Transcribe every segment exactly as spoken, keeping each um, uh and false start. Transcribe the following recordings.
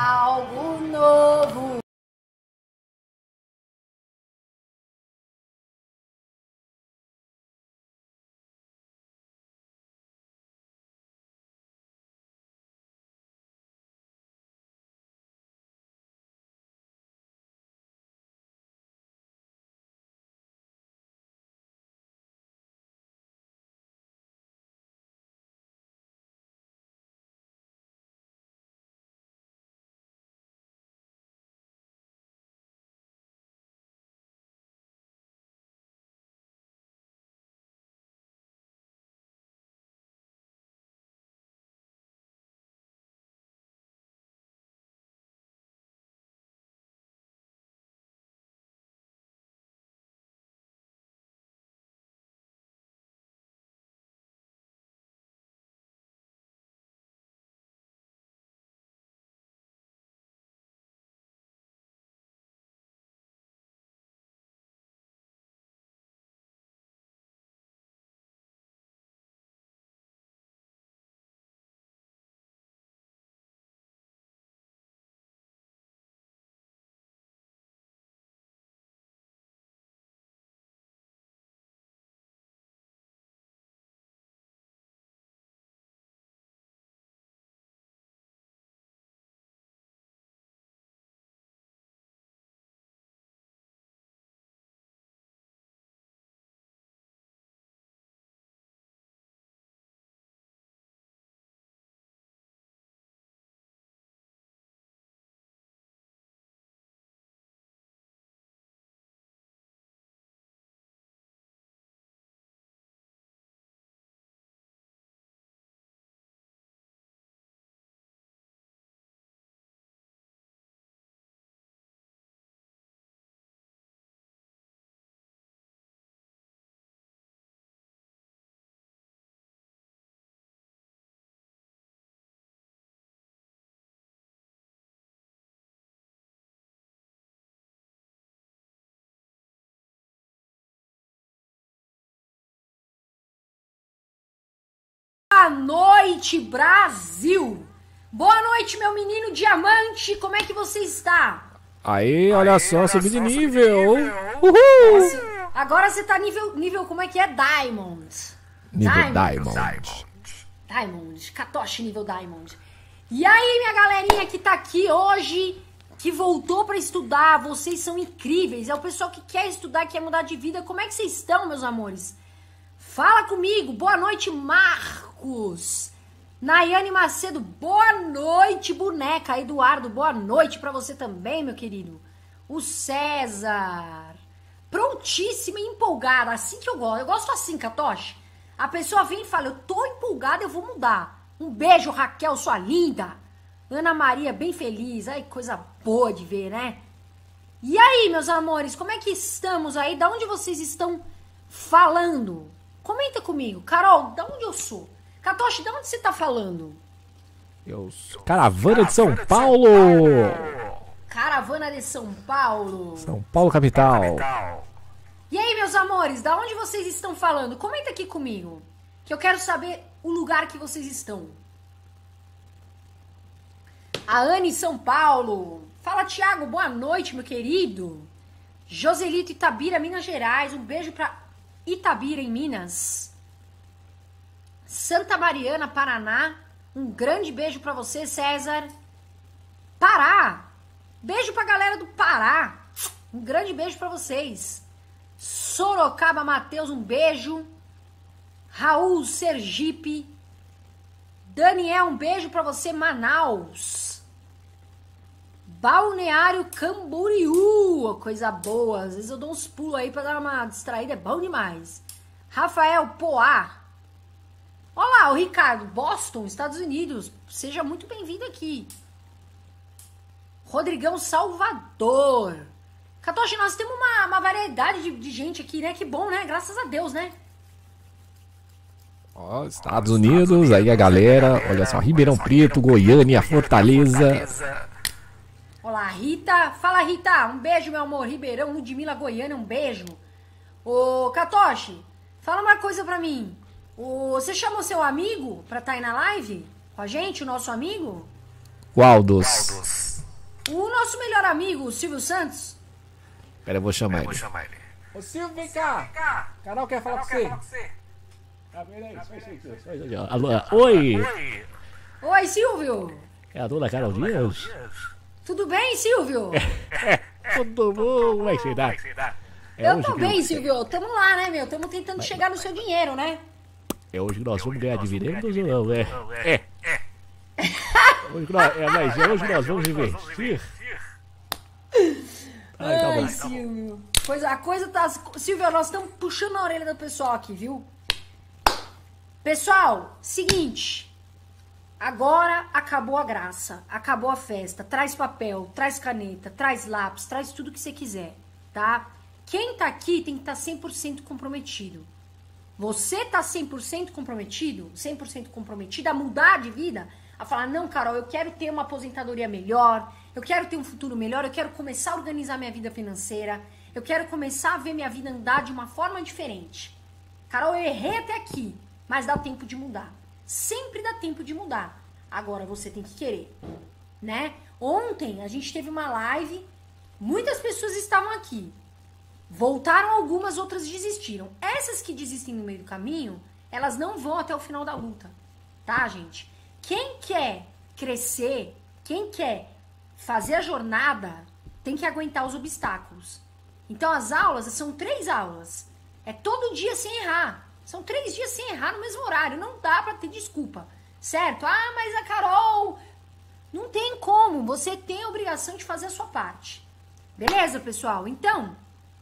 algo novo. Boa noite, Brasil! Boa noite, meu menino diamante! Como é que você está? Aí, olha só, subi de nível! Uhul! Agora você tá nível, nível, como é que é? Diamond. Nível Diamond. Diamond. Diamond. Katoshi nível Diamond. E aí, minha galerinha que tá aqui hoje, que voltou pra estudar, vocês são incríveis. É o pessoal que quer estudar, quer mudar de vida. Como é que vocês estão, meus amores? Fala comigo. Boa noite, Marcos. Nayane Macedo, boa noite, boneca. Eduardo, boa noite pra você também, meu querido. O César, prontíssima e empolgada, assim que eu gosto. Eu gosto assim, Katoshi. A pessoa vem e fala, eu tô empolgada, eu vou mudar. Um beijo, Raquel, sua linda. Ana Maria, bem feliz. Ai, coisa boa de ver, né? E aí, meus amores, como é que estamos aí? Da onde vocês estão falando? Comenta comigo. Carol, da onde eu sou? Katoshi, da onde você tá falando? Eu sou Caravana de São Paulo! Caravana de São Paulo. São Paulo, capital. E aí, meus amores, da onde vocês estão falando? Comenta aqui comigo, que eu quero saber o lugar que vocês estão. A Anne, São Paulo. Fala, Thiago, boa noite, meu querido. Joselito, Itabira, Minas Gerais. Um beijo pra Itabira, em Minas. Santa Mariana, Paraná. Um grande beijo pra você, César. Pará. Beijo pra galera do Pará. Um grande beijo pra vocês. Sorocaba, Matheus, um beijo. Raul, Sergipe. Daniel, um beijo pra você, Manaus. Balneário Camboriú, coisa boa. Às vezes eu dou uns pulos aí pra dar uma distraída, é bom demais. Rafael, Poá. Olá, o Ricardo, Boston, Estados Unidos. Seja muito bem-vindo aqui. Rodrigão, Salvador. Katoshi, nós temos uma, uma variedade de, de gente aqui, né? Que bom, né? Graças a Deus, né? Ó, Estados Unidos, aí a galera. Olha só, Ribeirão Preto, Goiânia, Fortaleza. Olá, Rita. Fala, Rita. Um beijo, meu amor. Ribeirão, Ludmila, Goiânia, um beijo. Ô, Katoshi, fala uma coisa pra mim. Ô, você chamou seu amigo pra estar aí na live com a gente, o nosso amigo? Qual dos? melhor amigo, Silvio Santos? Pera, eu vou chamar ele. Ô Silvio, vem cá. Carol quer falar com você. Tá vendo aí? Alô, oi! Oi, Silvio. É a dona Carol Dias? Tudo bem, Silvio? Tudo bom? Como é que você dá? É eu tô bem, Silvio. Tamo lá, né, meu? Tamo tentando Mas... chegar no seu dinheiro, né? É hoje que nós vamos ganhar dividendos ou não, é? É. Hoje, nós, é, mas é hoje que nós vamos investir? Ai, tá Ai Silvio. Pois a coisa tá... Silvio, nós estamos puxando a orelha do pessoal aqui, viu? Pessoal, seguinte... Agora acabou a graça, acabou a festa. Traz papel, traz caneta, traz lápis, traz tudo que você quiser, tá? Quem tá aqui tem que estar tá cem por cento comprometido. Você tá cem por cento comprometido, cem por cento comprometido a mudar de vida, a falar, não, Carol, eu quero ter uma aposentadoria melhor, eu quero ter um futuro melhor, eu quero começar a organizar minha vida financeira, eu quero começar a ver minha vida andar de uma forma diferente. Carol, eu errei até aqui, mas dá tempo de mudar. Sempre dá tempo de mudar. Agora você tem que querer, né? Ontem a gente teve uma live, muitas pessoas estavam aqui. Voltaram algumas, outras desistiram. Essas que desistem no meio do caminho, elas não vão até o final da luta, tá, gente? Quem quer crescer, quem quer fazer a jornada, tem que aguentar os obstáculos. Então as aulas são três aulas. É todo dia sem errar. São três dias sem errar no mesmo horário. Não dá pra ter desculpa, certo? Ah, mas a Carol... Não tem como. Você tem a obrigação de fazer a sua parte. Beleza, pessoal? Então,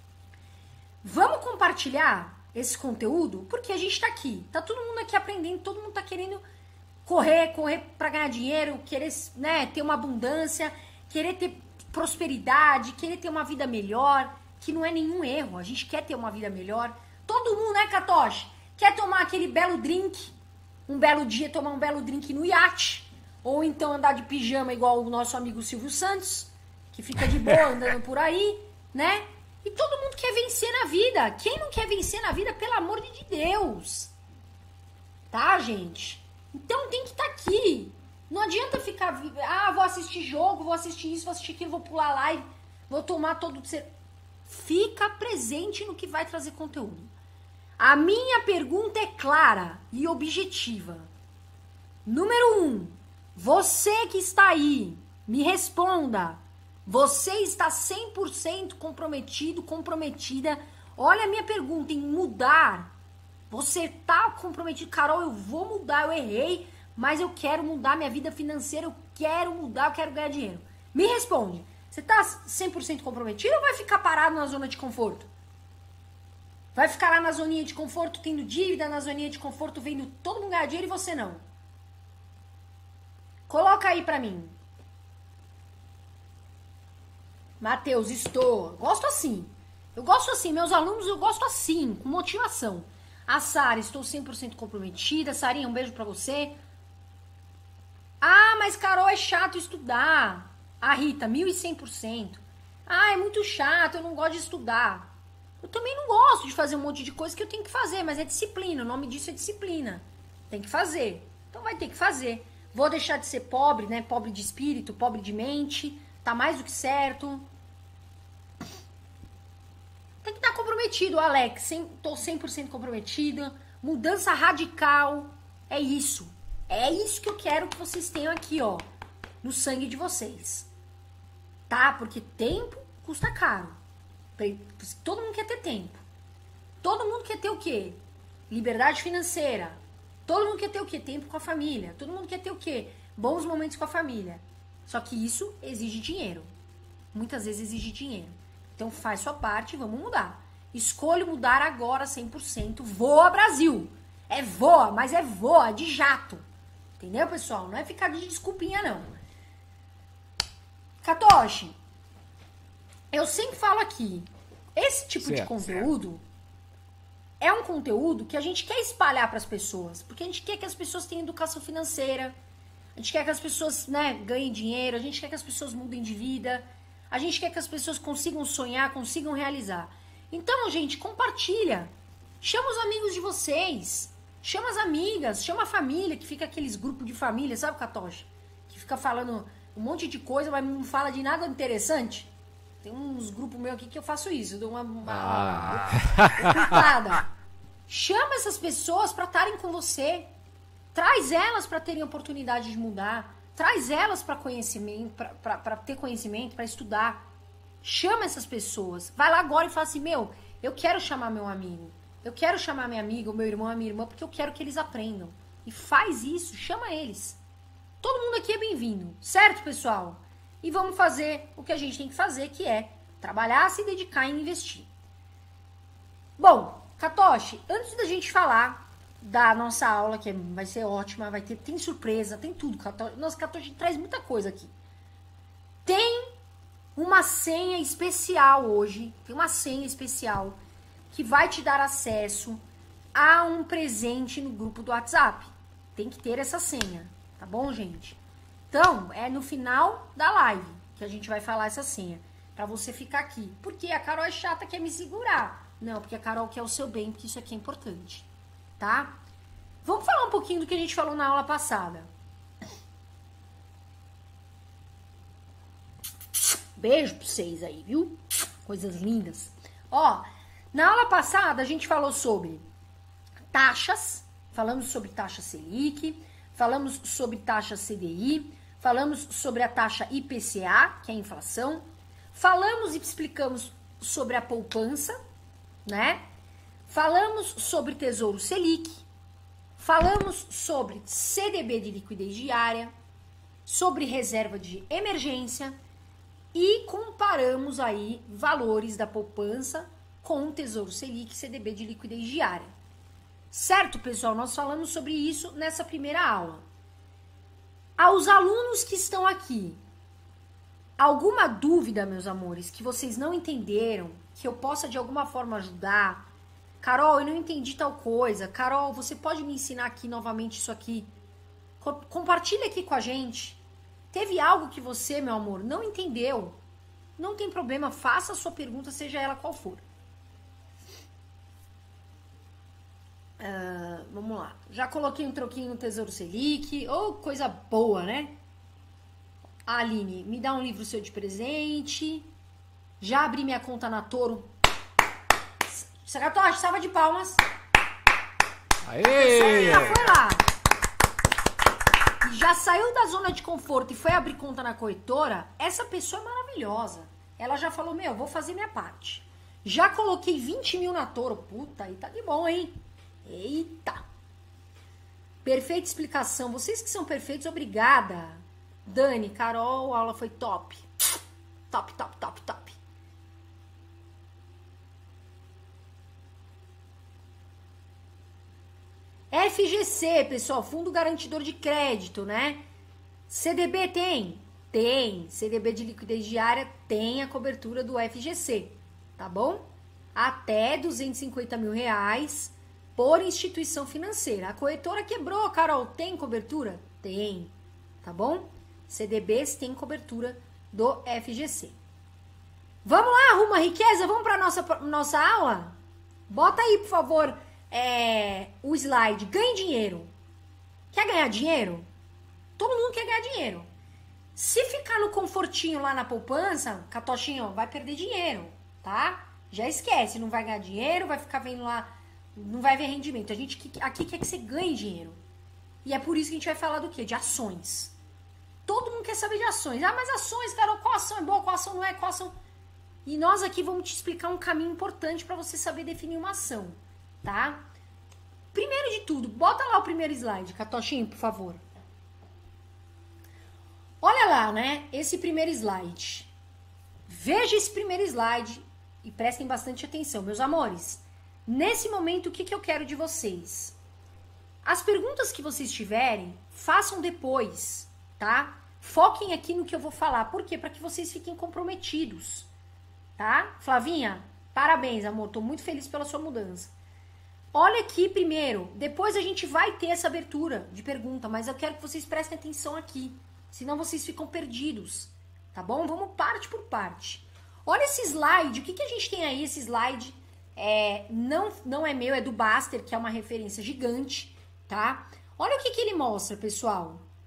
vamos compartilhar esse conteúdo, porque a gente tá aqui. Tá todo mundo aqui aprendendo, todo mundo tá querendo correr, correr pra ganhar dinheiro, querer, né, ter uma abundância, querer ter prosperidade, querer ter uma vida melhor, que não é nenhum erro. A gente quer ter uma vida melhor. Todo mundo, né, Katoshi? Quer tomar aquele belo drink, um belo dia tomar um belo drink no iate, ou então andar de pijama igual o nosso amigo Silvio Santos, que fica de boa andando por aí, né? E todo mundo quer vencer na vida. Quem não quer vencer na vida, pelo amor de Deus? Tá, gente? Então tem que estar aqui. Não adianta ficar, ah, vou assistir jogo, vou assistir isso, vou assistir aquilo, vou pular live, vou tomar todo... Fica presente no que vai trazer conteúdo. A minha pergunta é clara e objetiva. Número um, você que está aí, me responda. Você está cem por cento comprometido, comprometida? Olha a minha pergunta, em mudar. Você está comprometido? Carol, eu vou mudar, eu errei, mas eu quero mudar minha vida financeira, eu quero mudar, eu quero ganhar dinheiro. Me responde. Você está cem por cento comprometido ou vai ficar parado na zona de conforto? Vai ficar lá na zoninha de conforto, tendo dívida, na zoninha de conforto, vendo todo mundo ganhar dinheiro e você não? Coloca aí pra mim. Matheus, estou. Gosto assim. Eu gosto assim. Meus alunos, eu gosto assim, com motivação. A Sara, estou cem por cento comprometida. Sarinha, um beijo pra você. Ah, mas Carol, é chato estudar. A Rita, mil e cem por cento. Ah, é muito chato, eu não gosto de estudar. Eu também não gosto de fazer um monte de coisa que eu tenho que fazer, mas é disciplina, o nome disso é disciplina. Tem que fazer. Então vai ter que fazer. Vou deixar de ser pobre, né? Pobre de espírito, pobre de mente. Tá mais do que certo. Tem que estar comprometido, Alex. Sem, tô cem por cento comprometida. Mudança radical. É isso. É isso que eu quero que vocês tenham aqui, ó. No sangue de vocês. Tá? Porque tempo custa caro. Todo mundo quer ter tempo. Todo mundo quer ter o quê? Liberdade financeira. Todo mundo quer ter o quê? Tempo com a família. Todo mundo quer ter o quê? Bons momentos com a família. Só que isso exige dinheiro. Muitas vezes exige dinheiro. Então faz sua parte e vamos mudar. Escolho mudar agora cem por cento. Voa, Brasil. É voa, mas é voa, de jato. Entendeu, pessoal? Não é ficar de desculpinha, não. Katoshi, eu sempre falo aqui, esse tipo certo, de conteúdo certo. é um conteúdo que a gente quer espalhar para as pessoas, porque a gente quer que as pessoas tenham educação financeira, a gente quer que as pessoas, né, ganhem dinheiro, a gente quer que as pessoas mudem de vida, a gente quer que as pessoas consigam sonhar, consigam realizar. Então, gente, compartilha, chama os amigos de vocês, chama as amigas, chama a família, que fica aqueles grupos de família, sabe, Katoshi? Que fica falando, um monte de coisa, mas não fala de nada interessante. Tem uns grupos meus aqui que eu faço isso, eu dou uma, uma Ah. ocultada. Chama essas pessoas para estarem com você. Traz elas para terem oportunidade de mudar. Traz elas para conhecimento, para ter conhecimento, para estudar. Chama essas pessoas. Vai lá agora e fala assim, meu, eu quero chamar meu amigo. Eu quero chamar minha amiga, o meu irmão, a minha irmã, porque eu quero que eles aprendam. E faz isso, chama eles. Todo mundo aqui é bem-vindo, certo, pessoal? E vamos fazer o que a gente tem que fazer, que é trabalhar, se dedicar e investir. Bom, Katoshi, antes da gente falar da nossa aula, que vai ser ótima, vai ter, tem surpresa, tem tudo, Katoshi. Nossa, Katoshi traz muita coisa aqui. Tem uma senha especial hoje, tem uma senha especial que vai te dar acesso a um presente no grupo do WhatsApp. Tem que ter essa senha, tá bom, gente? Então, é no final da live que a gente vai falar essa senha, pra você ficar aqui. Porque a Carol é chata, quer me segurar. Não, porque a Carol quer o seu bem, porque isso aqui é importante, tá? Vamos falar um pouquinho do que a gente falou na aula passada. Beijo pra vocês aí, viu? Coisas lindas. Ó, na aula passada a gente falou sobre taxas, falamos sobre taxa Selic, falamos sobre taxa C D I, falamos sobre a taxa I P C A, que é a inflação, falamos e explicamos sobre a poupança, né? Falamos sobre Tesouro Selic, falamos sobre C D B de liquidez diária, sobre reserva de emergência e comparamos aí valores da poupança com o Tesouro Selic e C D B de liquidez diária. Certo, pessoal? Nós falamos sobre isso nessa primeira aula. Aos alunos que estão aqui, alguma dúvida, meus amores, que vocês não entenderam, que eu possa de alguma forma ajudar? Carol, eu não entendi tal coisa. Carol, você pode me ensinar aqui novamente isso aqui? Co- compartilha aqui com a gente. Teve algo que você, meu amor, não entendeu? Não tem problema, faça a sua pergunta, seja ela qual for. Uh, vamos lá. Já coloquei um troquinho no Tesouro Selic. Oh, coisa boa, né? Aline, me dá um livro seu de presente. Já abri minha conta na Toro. Sagatoshi, salva de palmas. Aê! Já foi lá. E já saiu da zona de conforto e foi abrir conta na corretora. Essa pessoa é maravilhosa. Ela já falou, meu, vou fazer minha parte. Já coloquei vinte mil na Toro. Puta, aí tá de bom, hein? Eita! Perfeita explicação. Vocês que são perfeitos, obrigada. Dani, Carol, a aula foi top. Top, top, top, top. F G C, pessoal, Fundo Garantidor de Crédito, né? C D B tem? Tem. C D B de liquidez diária tem a cobertura do F G C, tá bom? Até duzentos e cinquenta mil reais por instituição financeira. A corretora quebrou, Carol, tem cobertura? Tem, tá bom? C D Bs tem cobertura do F G C. Vamos lá, Rumo à Riqueza? Vamos para nossa nossa aula? Bota aí, por favor, é, o slide. Ganhe dinheiro. Quer ganhar dinheiro? Todo mundo quer ganhar dinheiro. Se ficar no confortinho lá na poupança, Catoshinho, vai perder dinheiro, tá? Já esquece, não vai ganhar dinheiro, vai ficar vendo lá, não vai ver rendimento. A gente aqui quer que você ganhe dinheiro. E é por isso que a gente vai falar do quê? De ações. Todo mundo quer saber de ações. Ah, mas ações, Carol, qual ação é boa, qual ação não é, qual ação... E nós aqui vamos te explicar um caminho importante para você saber definir uma ação, tá? Primeiro de tudo, bota lá o primeiro slide, Catoshinho, por favor. Olha lá, né? Esse primeiro slide. Veja esse primeiro slide e prestem bastante atenção, meus amores. Nesse momento, o que, que eu quero de vocês? As perguntas que vocês tiverem, façam depois, tá? Foquem aqui no que eu vou falar. Por quê? Para que vocês fiquem comprometidos, tá? Flavinha, parabéns, amor. Tô muito feliz pela sua mudança. Olha aqui primeiro. Depois a gente vai ter essa abertura de pergunta, mas eu quero que vocês prestem atenção aqui. Senão vocês ficam perdidos, tá bom? Vamos parte por parte. Olha esse slide. O que, que a gente tem aí? Esse slide é, não, não é meu, é do Baster, que é uma referência gigante, tá? Olha o que, que ele mostra, pessoal.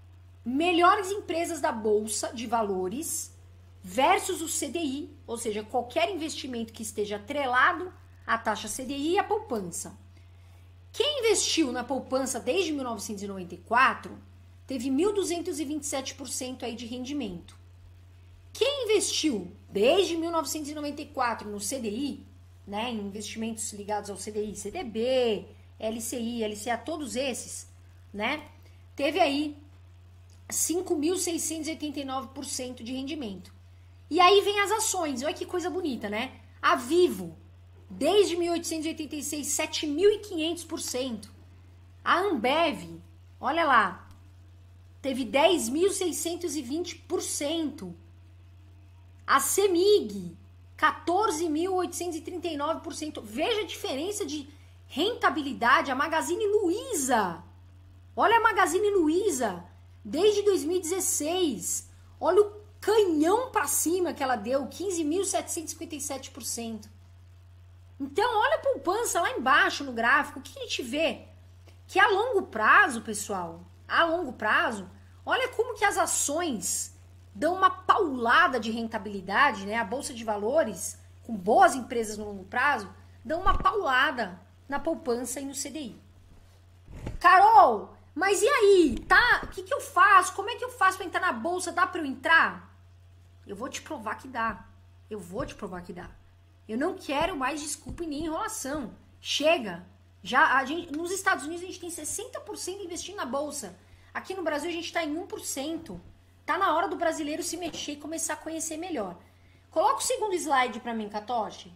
melhores empresas da Bolsa de Valores versus o C D I, ou seja, qualquer investimento que esteja atrelado à taxa C D I e à poupança. Quem investiu na poupança desde mil novecentos e noventa e quatro teve mil duzentos e vinte e sete por cento aí de rendimento. Quem investiu desde mil novecentos e noventa e quatro no C D I, né, em investimentos ligados ao C D I, C D B, L C I, L C A, todos esses, né, teve aí cinco mil seiscentos e oitenta e nove por cento de rendimento. E aí vem as ações, olha que coisa bonita, né? A Vivo, desde mil oitocentos e oitenta e seis, sete mil e quinhentos por cento. A Ambev, olha lá, teve dez mil seiscentos e vinte por cento. A Semig, quatorze mil oitocentos e trinta e nove por cento. Veja a diferença de rentabilidade. A Magazine Luiza, olha a Magazine Luiza, desde dois mil e dezesseis, olha o canhão para cima que ela deu, quinze mil setecentos e cinquenta e sete por cento. Então, olha a poupança lá embaixo no gráfico, o que a gente vê? Que a longo prazo, pessoal, a longo prazo, olha como que as ações dão uma paulada de rentabilidade, né? A Bolsa de Valores, com boas empresas no longo prazo, dão uma paulada na poupança e no C D I. Carol, mas e aí, tá? O que que eu faço? Como é que eu faço para entrar na bolsa? Dá para eu entrar? Eu vou te provar que dá. Eu vou te provar que dá. Eu não quero mais desculpa e nem enrolação. Chega. Já a gente, nos Estados Unidos a gente tem sessenta por cento investindo na bolsa. Aqui no Brasil a gente está em um por cento. Tá na hora do brasileiro se mexer e começar a conhecer melhor. Coloca o segundo slide para mim, Katoshi.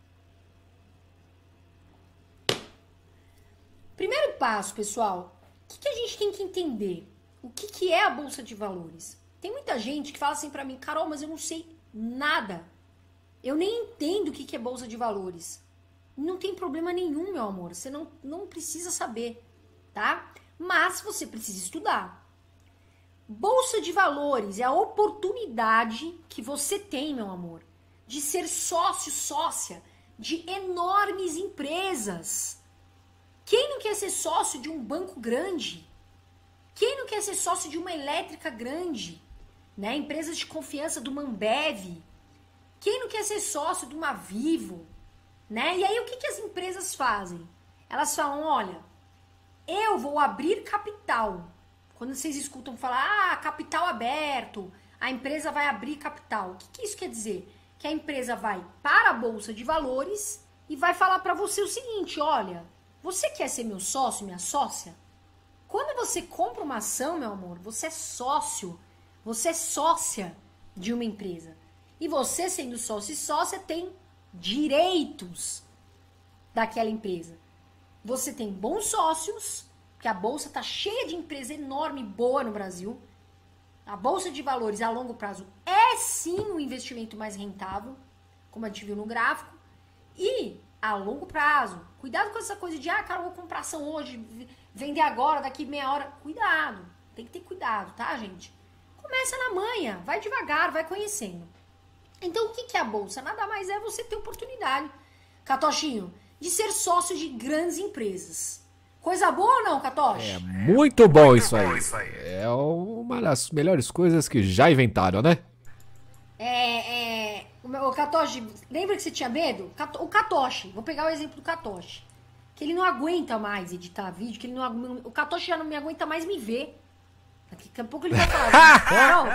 Primeiro passo, pessoal. O que, que a gente tem que entender? O que, que é a Bolsa de Valores? Tem muita gente que fala assim pra mim, Carol, mas eu não sei nada. Eu nem entendo o que, que é Bolsa de Valores. Não tem problema nenhum, meu amor. Você não, não precisa saber, tá? Mas você precisa estudar. Bolsa de Valores é a oportunidade que você tem, meu amor, de ser sócio, sócia de enormes empresas. Quem não quer ser sócio de um banco grande? Quem não quer ser sócio de uma elétrica grande? Né? Empresas de confiança do Ambev. Quem não quer ser sócio de uma Vivo? Né? E aí o que, que as empresas fazem? Elas falam, olha, eu vou abrir capital. Quando vocês escutam falar, ah, capital aberto, a empresa vai abrir capital. O que, que isso quer dizer? Que a empresa vai para a Bolsa de Valores e vai falar para você o seguinte, olha, você quer ser meu sócio, minha sócia? Quando você compra uma ação, meu amor, você é sócio, você é sócia de uma empresa. E você, sendo sócio e sócia, tem direitos daquela empresa. Você tem bons sócios, porque a Bolsa está cheia de empresa enorme e boa no Brasil. A Bolsa de Valores a longo prazo é sim um investimento mais rentável, como a gente viu no gráfico. E a longo prazo, cuidado com essa coisa de, ah, cara, eu vou comprar ação hoje, vender agora, daqui meia hora. Cuidado, tem que ter cuidado, tá, gente? Começa na manha, vai devagar, vai conhecendo. Então, o que é a Bolsa? Nada mais é você ter oportunidade, Katoshinho, de ser sócio de grandes empresas. Coisa boa ou não, Katoshi? É muito bom muito isso, bom aí. isso aí. É uma das melhores coisas que já inventaram, né? É, é... O Katoshi, lembra que você tinha medo? O Katoshi, vou pegar o exemplo do Katoshi. Que ele não aguenta mais editar vídeo, que ele não, o Katoshi já não me aguenta mais me ver. Daqui a pouco ele vai falar, Carol...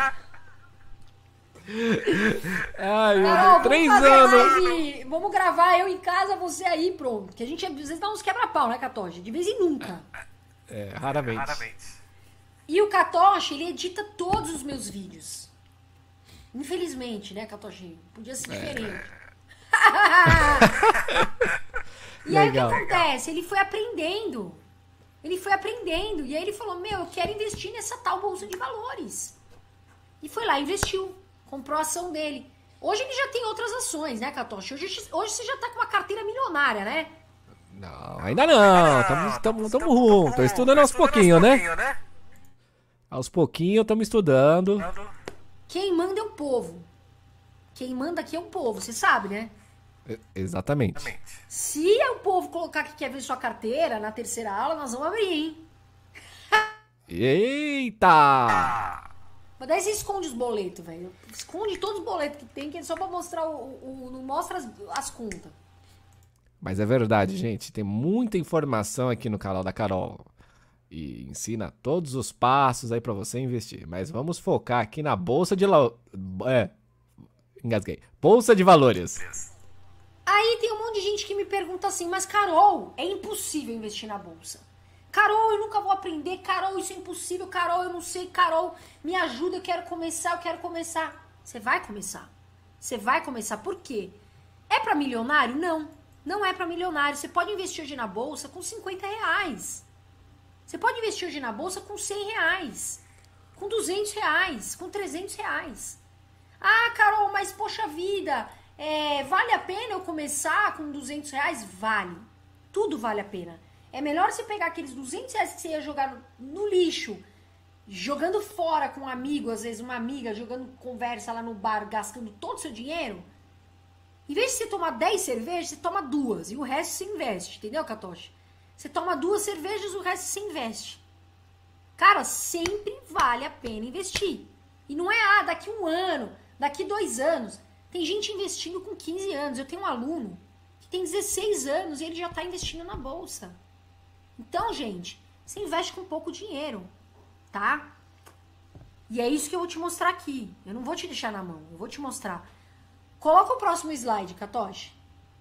Ai, meu Carol, Deus, três vamos anos. Live, vamos gravar eu em casa, você aí, pronto. Que a gente às vezes dá uns quebra-pau, né, Katoshi? De vez em nunca. É, raramente. Raramente. E o Katoshi, ele edita todos os meus vídeos. Infelizmente, né, Katoshi? Podia ser diferente. É. E aí Legal. o que acontece? Ele foi aprendendo. Ele foi aprendendo. E aí ele falou, meu, eu quero investir nessa tal Bolsa de Valores. E foi lá, investiu. Comprou a ação dele. Hoje ele já tem outras ações, né, Katoshi? Hoje, hoje você já tá com uma carteira milionária, né? Não, ainda não. Estamos juntos. Tô estudando aos pouquinhos, né? Aos pouquinhos estamos estudando. Quem manda é o povo. Quem manda aqui é o povo, você sabe, né? Exatamente. Se é o povo colocar que quer ver sua carteira na terceira aula, nós vamos abrir, hein? Eita! Mas daí você esconde os boletos, velho. Esconde todos os boletos que tem, que é só pra mostrar o... o, o não mostra as, as contas. Mas é verdade, gente. Tem muita informação aqui no canal da Carol. E ensina todos os passos aí pra você investir. Mas vamos focar aqui na Bolsa de... La... É... Engasguei. Bolsa de Valores. Aí tem um monte de gente que me pergunta assim, mas Carol, é impossível investir na Bolsa. Carol, eu nunca vou aprender. Carol, isso é impossível. Carol, eu não sei. Carol, me ajuda, eu quero começar, eu quero começar. Você vai começar. Você vai começar. Por quê? É pra milionário? Não. Não é pra milionário. Você pode investir hoje na Bolsa com cinquenta reais. Você pode investir hoje na Bolsa com cem reais. Com duzentos reais. Com trezentos reais. Ah, Carol, mas poxa vida, é, vale a pena eu começar com duzentos reais? Vale. Tudo vale a pena. É melhor você pegar aqueles duzentos reais que você ia jogar no, no lixo, jogando fora com um amigo, às vezes uma amiga, jogando conversa lá no bar, gastando todo o seu dinheiro. Em vez de você tomar dez cervejas, você toma duas. E o resto você investe, entendeu, Catoche? Você toma duas cervejas, o resto você investe. Cara, sempre vale a pena investir. E não é, ah, daqui um ano, daqui dois anos. Tem gente investindo com quinze anos. Eu tenho um aluno que tem dezesseis anos e ele já está investindo na Bolsa. Então, gente, você investe com pouco dinheiro, tá? E é isso que eu vou te mostrar aqui. Eu não vou te deixar na mão, eu vou te mostrar. Coloca o próximo slide, Catoche.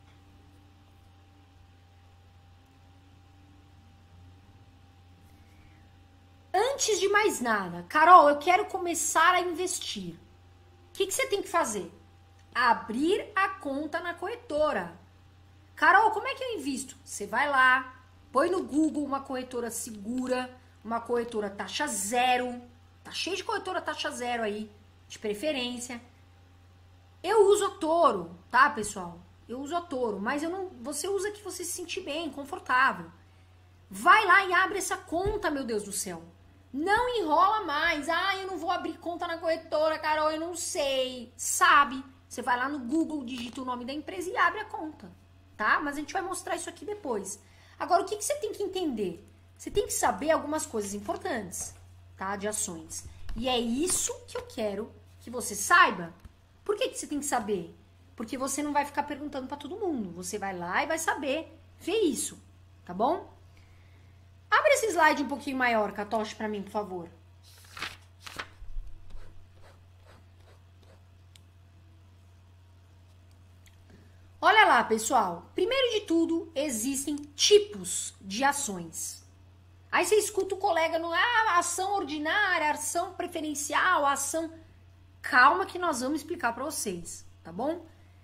Antes de mais nada, Carol, eu quero começar a investir. O que, que você tem que fazer? Abrir a conta na corretora. Carol, como é que eu invisto? Você vai lá, põe no Google uma corretora segura, uma corretora taxa zero. Tá cheio de corretora taxa zero aí, de preferência. Eu uso a Toro, tá, pessoal? Eu uso a Toro, mas eu não, você usa que você se sentir bem, confortável. Vai lá e abre essa conta, meu Deus do céu. Não enrola mais. Ah, eu não vou abrir conta na corretora, Carol, eu não sei. Sabe? Você vai lá no Google, digita o nome da empresa e abre a conta, tá? Mas a gente vai mostrar isso aqui depois. Agora, o que, que você tem que entender? Você tem que saber algumas coisas importantes, tá? De ações. E é isso que eu quero que você saiba. Por que, que você tem que saber? Porque você não vai ficar perguntando pra todo mundo. Você vai lá e vai saber ver isso, tá bom? Abre esse slide um pouquinho maior, Catoche, pra mim, por favor. Olha lá, pessoal. Primeiro de tudo, existem tipos de ações. Aí você escuta o colega no ah, ação ordinária, ação preferencial, ação... Calma que nós vamos explicar pra vocês, tá bom?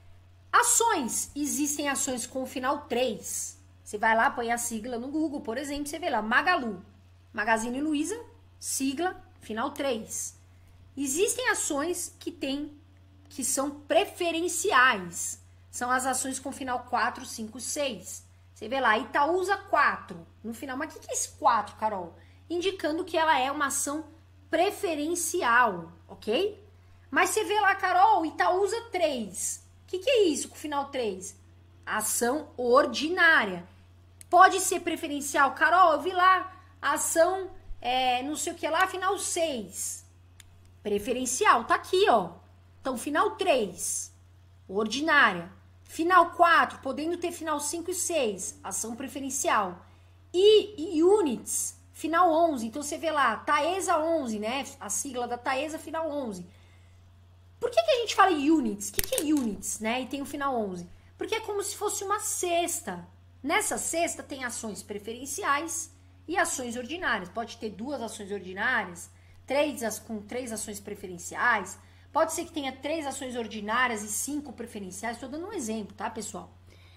Ações. Existem ações com o final três. Você vai lá, põe a sigla no Google, por exemplo, você vê lá, Magalu, Magazine Luiza, sigla, final três. Existem ações que tem, que são preferenciais. São as ações com final quatro, cinco, seis. Você vê lá, Itaúsa quatro, no final. Mas o que é esse quatro, Carol? Indicando que ela é uma ação preferencial, ok? Mas você vê lá, Carol, Itaúsa três. O que, que é isso com final três? Ação ordinária. Pode ser preferencial. Carol, eu vi lá, ação, é, não sei o que lá, final seis. Preferencial, tá aqui, ó. Então, final três, ordinária. Final quatro, podendo ter final cinco e seis, ação preferencial. E, e units, final onze. Então, você vê lá, Taesa onze, né? A sigla da Taesa, final onze. Por que, que a gente fala units? O que, que é units, né? E tem o final onze. Porque é como se fosse uma cesta. Nessa cesta tem ações preferenciais e ações ordinárias. Pode ter duas ações ordinárias, três com três ações preferenciais. Pode ser que tenha três ações ordinárias e cinco preferenciais. Estou dando um exemplo, tá, pessoal?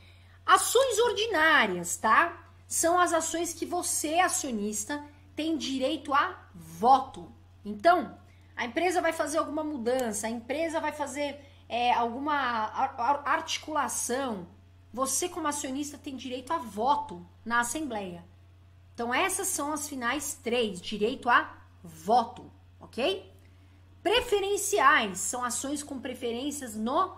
Ações ordinárias, tá? São as ações que você, acionista, tem direito a voto. Então, a empresa vai fazer alguma mudança, a empresa vai fazer... É, alguma articulação, você como acionista tem direito a voto na Assembleia. Então essas são as finais três, direito a voto, ok? Preferenciais são ações com preferências no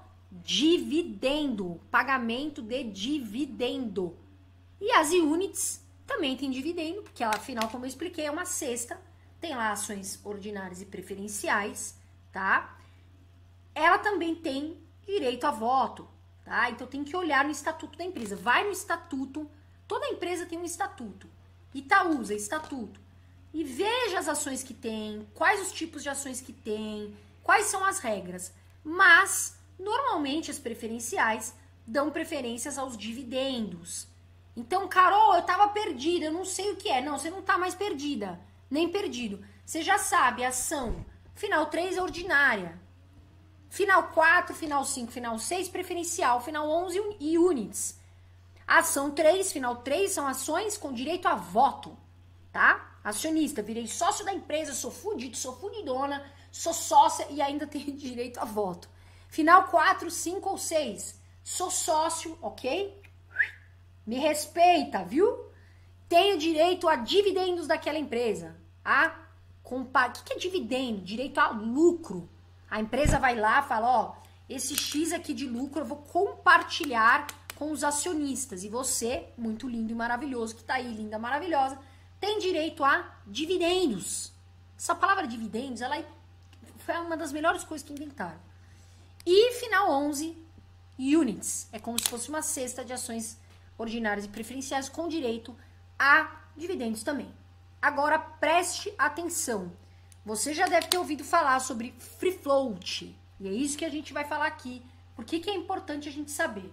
dividendo, pagamento de dividendo. E as units também tem dividendo, porque ela, afinal, como eu expliquei, é uma cesta tem lá ações ordinárias e preferenciais, tá? Ela também tem direito a voto, tá? Então tem que olhar no estatuto da empresa. Vai no estatuto, toda empresa tem um estatuto. Itaúsa, estatuto. E veja as ações que tem, quais os tipos de ações que tem, quais são as regras. Mas, normalmente, as preferenciais dão preferências aos dividendos. Então, Carol, eu tava perdida, eu não sei o que é. Não, você não tá mais perdida, nem perdido. Você já sabe, ação final três é ordinária. Final quatro, final cinco, final seis, preferencial. Final onze e units. Ação três, final três são ações com direito a voto, tá? Acionista, virei sócio da empresa, sou fudido, sou fudidona, sou sócia e ainda tenho direito a voto. Final quatro, cinco ou seis, sou sócio, ok? Me respeita, viu? Tenho direito a dividendos daquela empresa. A compa... O que é dividendo? Direito a lucro. A empresa vai lá e fala, ó, esse X aqui de lucro eu vou compartilhar com os acionistas. E você, muito lindo e maravilhoso, que tá aí, linda, maravilhosa, tem direito a dividendos. Essa palavra dividendos, ela foi uma das melhores coisas que inventaram. E final onze, units. É como se fosse uma cesta de ações ordinárias e preferenciais com direito a dividendos também. Agora, preste atenção. Você já deve ter ouvido falar sobre free float. E é isso que a gente vai falar aqui. Por que que é importante a gente saber?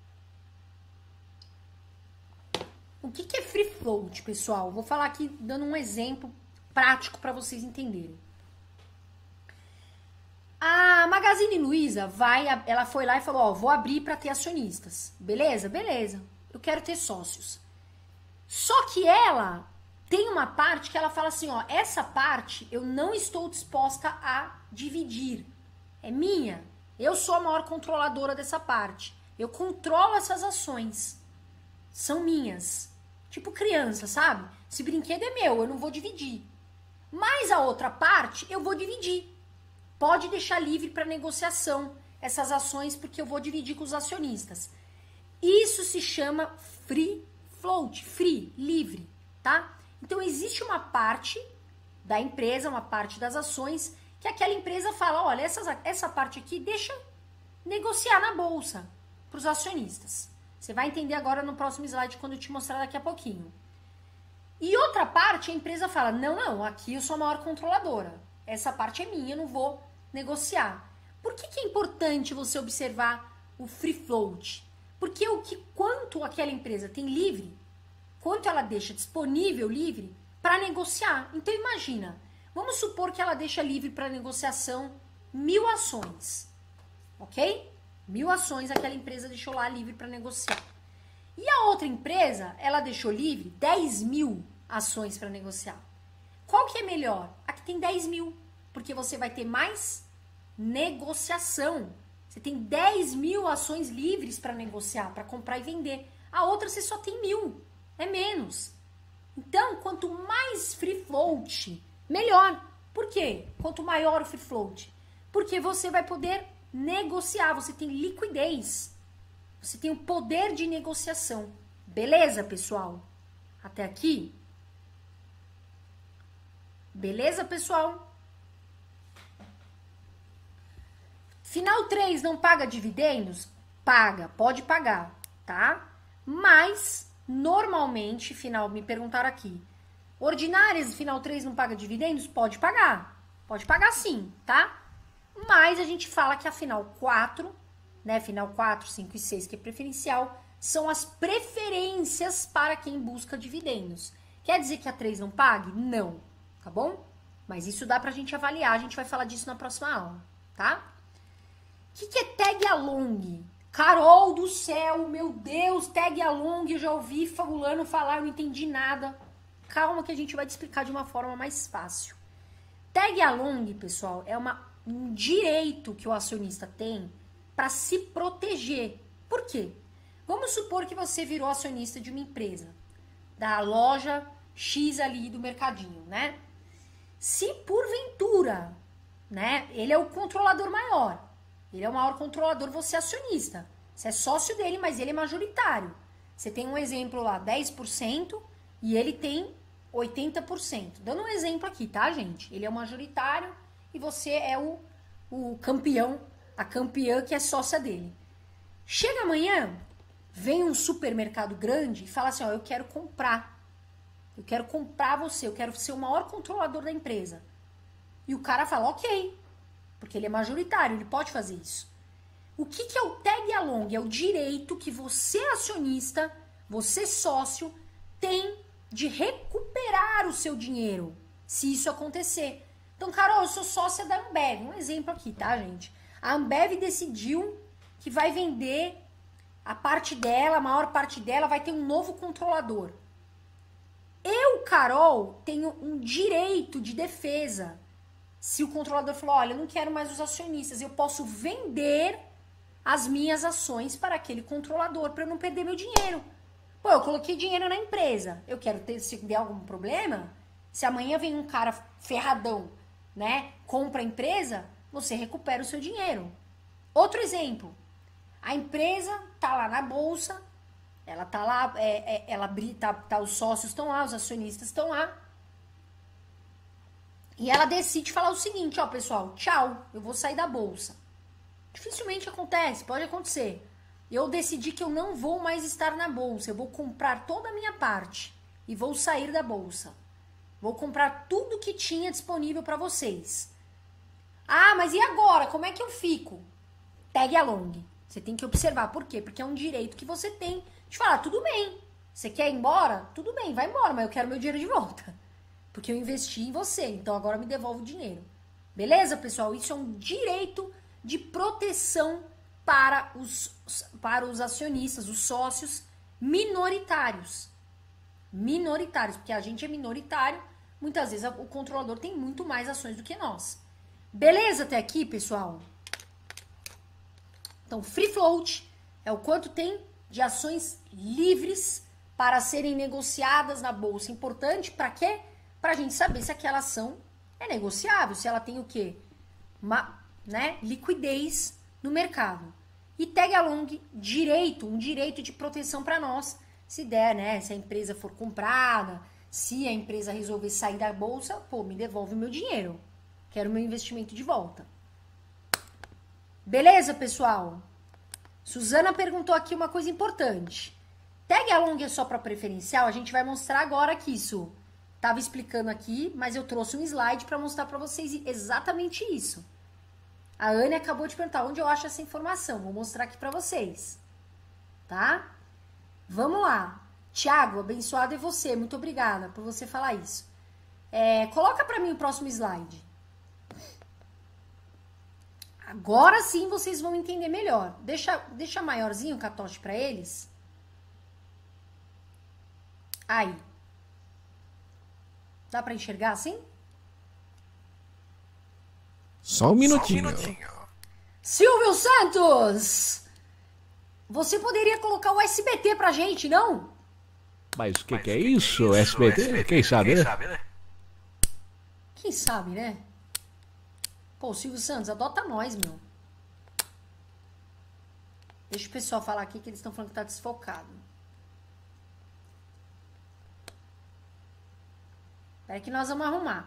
O que que é free float, pessoal? Vou falar aqui dando um exemplo prático para vocês entenderem. A Magazine Luiza vai, ela foi lá e falou, ó, vou abrir para ter acionistas. Beleza? Beleza. Eu quero ter sócios. Só que ela tem uma parte que ela fala assim, ó, essa parte eu não estou disposta a dividir. É minha. Eu sou a maior controladora dessa parte. Eu controlo essas ações. São minhas. Tipo criança, sabe? Esse brinquedo é meu, eu não vou dividir. Mas a outra parte eu vou dividir. Pode deixar livre para negociação essas ações porque eu vou dividir com os acionistas. Isso se chama free float, free, livre, tá? Então existe uma parte da empresa, uma parte das ações que aquela empresa fala, olha, essas, essa parte aqui deixa negociar na bolsa para os acionistas. Você vai entender agora no próximo slide quando eu te mostrar daqui a pouquinho. E outra parte, a empresa fala, não, não, aqui eu sou a maior controladora. Essa parte é minha, eu não vou negociar. Por que que é importante você observar o free float? Porque o que, quanto aquela empresa tem livre, quanto ela deixa disponível livre para negociar. Então imagina, vamos supor que ela deixa livre para negociação mil ações, ok? Mil ações aquela empresa deixou lá livre para negociar. E a outra empresa, ela deixou livre dez mil ações para negociar. Qual que é melhor? A que tem dez mil, porque você vai ter mais negociação. Você tem dez mil ações livres para negociar, para comprar e vender. A outra você só tem mil, é menos. Então, quanto mais free float, melhor. Por quê? Quanto maior o free float? Porque você vai poder negociar, você tem liquidez. Você tem o poder de negociação. Beleza, pessoal? Até aqui? Beleza, pessoal? Final três não paga dividendos? Paga, pode pagar, tá? Mas, normalmente, final, me perguntaram aqui, ordinárias, final três não paga dividendos? Pode pagar, pode pagar sim, tá? Mas a gente fala que a final quatro, né, final quatro, cinco e seis, que é preferencial, são as preferências para quem busca dividendos. Quer dizer que a três não pague? Não, tá bom? Mas isso dá pra gente avaliar, a gente vai falar disso na próxima aula, tá? O que, que é tag along? Carol do céu, meu Deus, tag along, eu já ouvi fulano falar, eu não entendi nada. Calma que a gente vai te explicar de uma forma mais fácil. Tag along, pessoal, é uma, um direito que o acionista tem para se proteger. Por quê? Vamos supor que você virou acionista de uma empresa, da loja X ali do mercadinho, né? Se porventura, né, ele é o controlador maior, ele é o maior controlador, você é acionista. Você é sócio dele, mas ele é majoritário. Você tem um exemplo lá, dez por cento, e ele tem oitenta por cento. Dando um exemplo aqui, tá, gente? Ele é o majoritário e você é o, o campeão, a campeã que é sócia dele. Chega amanhã, vem um supermercado grande e fala assim, ó, eu quero comprar. Eu quero comprar você, eu quero ser o maior controlador da empresa. E o cara fala, ok, porque ele é majoritário, ele pode fazer isso. O que, que é o tag along? É o direito que você, acionista, você, sócio, tem de recuperar o seu dinheiro, se isso acontecer. Então, Carol, eu sou sócia da Ambev. Um exemplo aqui, tá, gente? A Ambev decidiu que vai vender a parte dela, a maior parte dela, vai ter um novo controlador. Eu, Carol, tenho um direito de defesa. Se o controlador falou, olha, eu não quero mais os acionistas, eu posso vender as minhas ações para aquele controlador, para eu não perder meu dinheiro. Pô, eu coloquei dinheiro na empresa, eu quero ter, se der algum problema, se amanhã vem um cara ferradão, né, compra a empresa, você recupera o seu dinheiro. Outro exemplo, a empresa tá lá na bolsa, ela tá lá, é, é, ela tá, tá, os sócios estão lá, os acionistas estão lá, e ela decide falar o seguinte, ó, pessoal, tchau, eu vou sair da bolsa. Dificilmente acontece, pode acontecer. Eu decidi que eu não vou mais estar na bolsa, eu vou comprar toda a minha parte e vou sair da bolsa. Vou comprar tudo que tinha disponível para vocês. Ah, mas e agora? Como é que eu fico? Tag along. Você tem que observar. Por quê? Porque é um direito que você tem de falar, tudo bem, você quer ir embora? Tudo bem, vai embora, mas eu quero meu dinheiro de volta. Porque eu investi em você, então agora me devolve o dinheiro. Beleza, pessoal? Isso é um direito de proteção para os, para os acionistas, os sócios minoritários. Minoritários, porque a gente é minoritário, muitas vezes o controlador tem muito mais ações do que nós. Beleza até aqui, pessoal? Então, free float é o quanto tem de ações livres para serem negociadas na bolsa. Importante para quê? Para a gente saber se aquela ação é negociável, se ela tem o quê? Uma, né, liquidez no mercado. E tag along, direito, um direito de proteção para nós, se der, né, se a empresa for comprada, se a empresa resolver sair da bolsa, pô, me devolve o meu dinheiro. Quero meu investimento de volta. Beleza, pessoal? Suzana perguntou aqui uma coisa importante. Tag along é só para preferencial? A gente vai mostrar agora que isso. Tava explicando aqui, mas eu trouxe um slide para mostrar para vocês exatamente isso. A Anne acabou de perguntar onde eu acho essa informação. Vou mostrar aqui para vocês. Tá? Vamos lá. Tiago, abençoado é você. Muito obrigada por você falar isso. É, coloca para mim o próximo slide. Agora sim vocês vão entender melhor. Deixa, deixa maiorzinho o catoche para eles. Aí. Dá para enxergar assim? Só um minutinho. Só um minutinho. Silvio Santos! Você poderia colocar o S B T pra gente, não? Mas o que, Mas que é que isso? que é S B T? S B T? Quem sabe, né? sabe, né? Quem sabe, né? Pô, Silvio Santos, adota nós, meu. Deixa o pessoal falar aqui que eles estão falando que tá desfocado. Espera que nós vamos arrumar.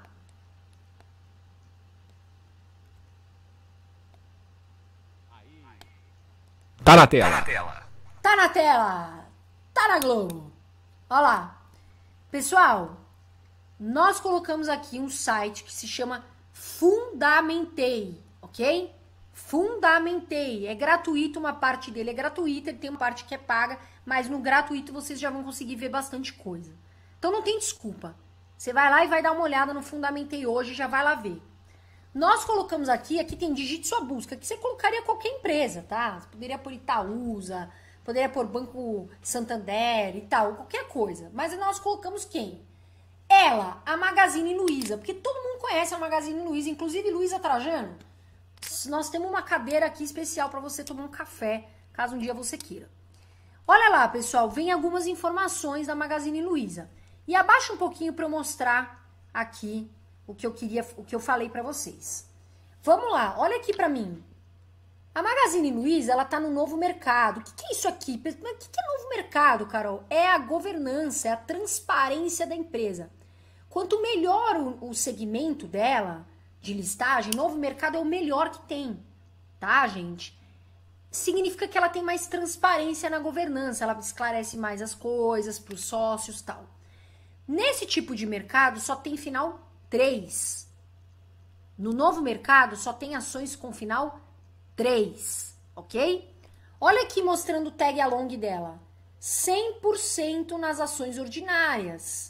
Tá na Tá tela. na tela. Tá na tela. Tá na Globo. Olha lá. Pessoal, nós colocamos aqui um site que se chama Fundamentei, ok? Fundamentei. É gratuito, uma parte dele é gratuita, ele tem uma parte que é paga, mas no gratuito vocês já vão conseguir ver bastante coisa. Então não tem desculpa. Você vai lá e vai dar uma olhada no Fundamentei hoje e já vai lá ver. Nós colocamos aqui, aqui tem digite sua busca, que você colocaria qualquer empresa, tá? Você poderia pôr Itaúsa, poderia pôr Banco Santander e tal, qualquer coisa. Mas nós colocamos quem? Ela, a Magazine Luiza, porque todo mundo conhece a Magazine Luiza, inclusive Luiza Trajano. Nós temos uma cadeira aqui especial para você tomar um café, caso um dia você queira. Olha lá, pessoal, vem algumas informações da Magazine Luiza. E abaixa um pouquinho para eu mostrar aqui o que eu queria, o que eu falei para vocês. Vamos lá, olha aqui para mim. A Magazine Luiza, ela tá no novo mercado. O que, que é isso aqui? O que, que é novo mercado, Carol? É a governança, é a transparência da empresa. Quanto melhor o, o segmento dela de listagem, Novo Mercado é o melhor que tem, tá, gente? Significa que ela tem mais transparência na governança, ela esclarece mais as coisas para os sócios e tal. Nesse tipo de mercado só tem final três. No Novo Mercado só tem ações com final três, ok? Olha aqui mostrando o tag along dela. cem por cento nas ações ordinárias.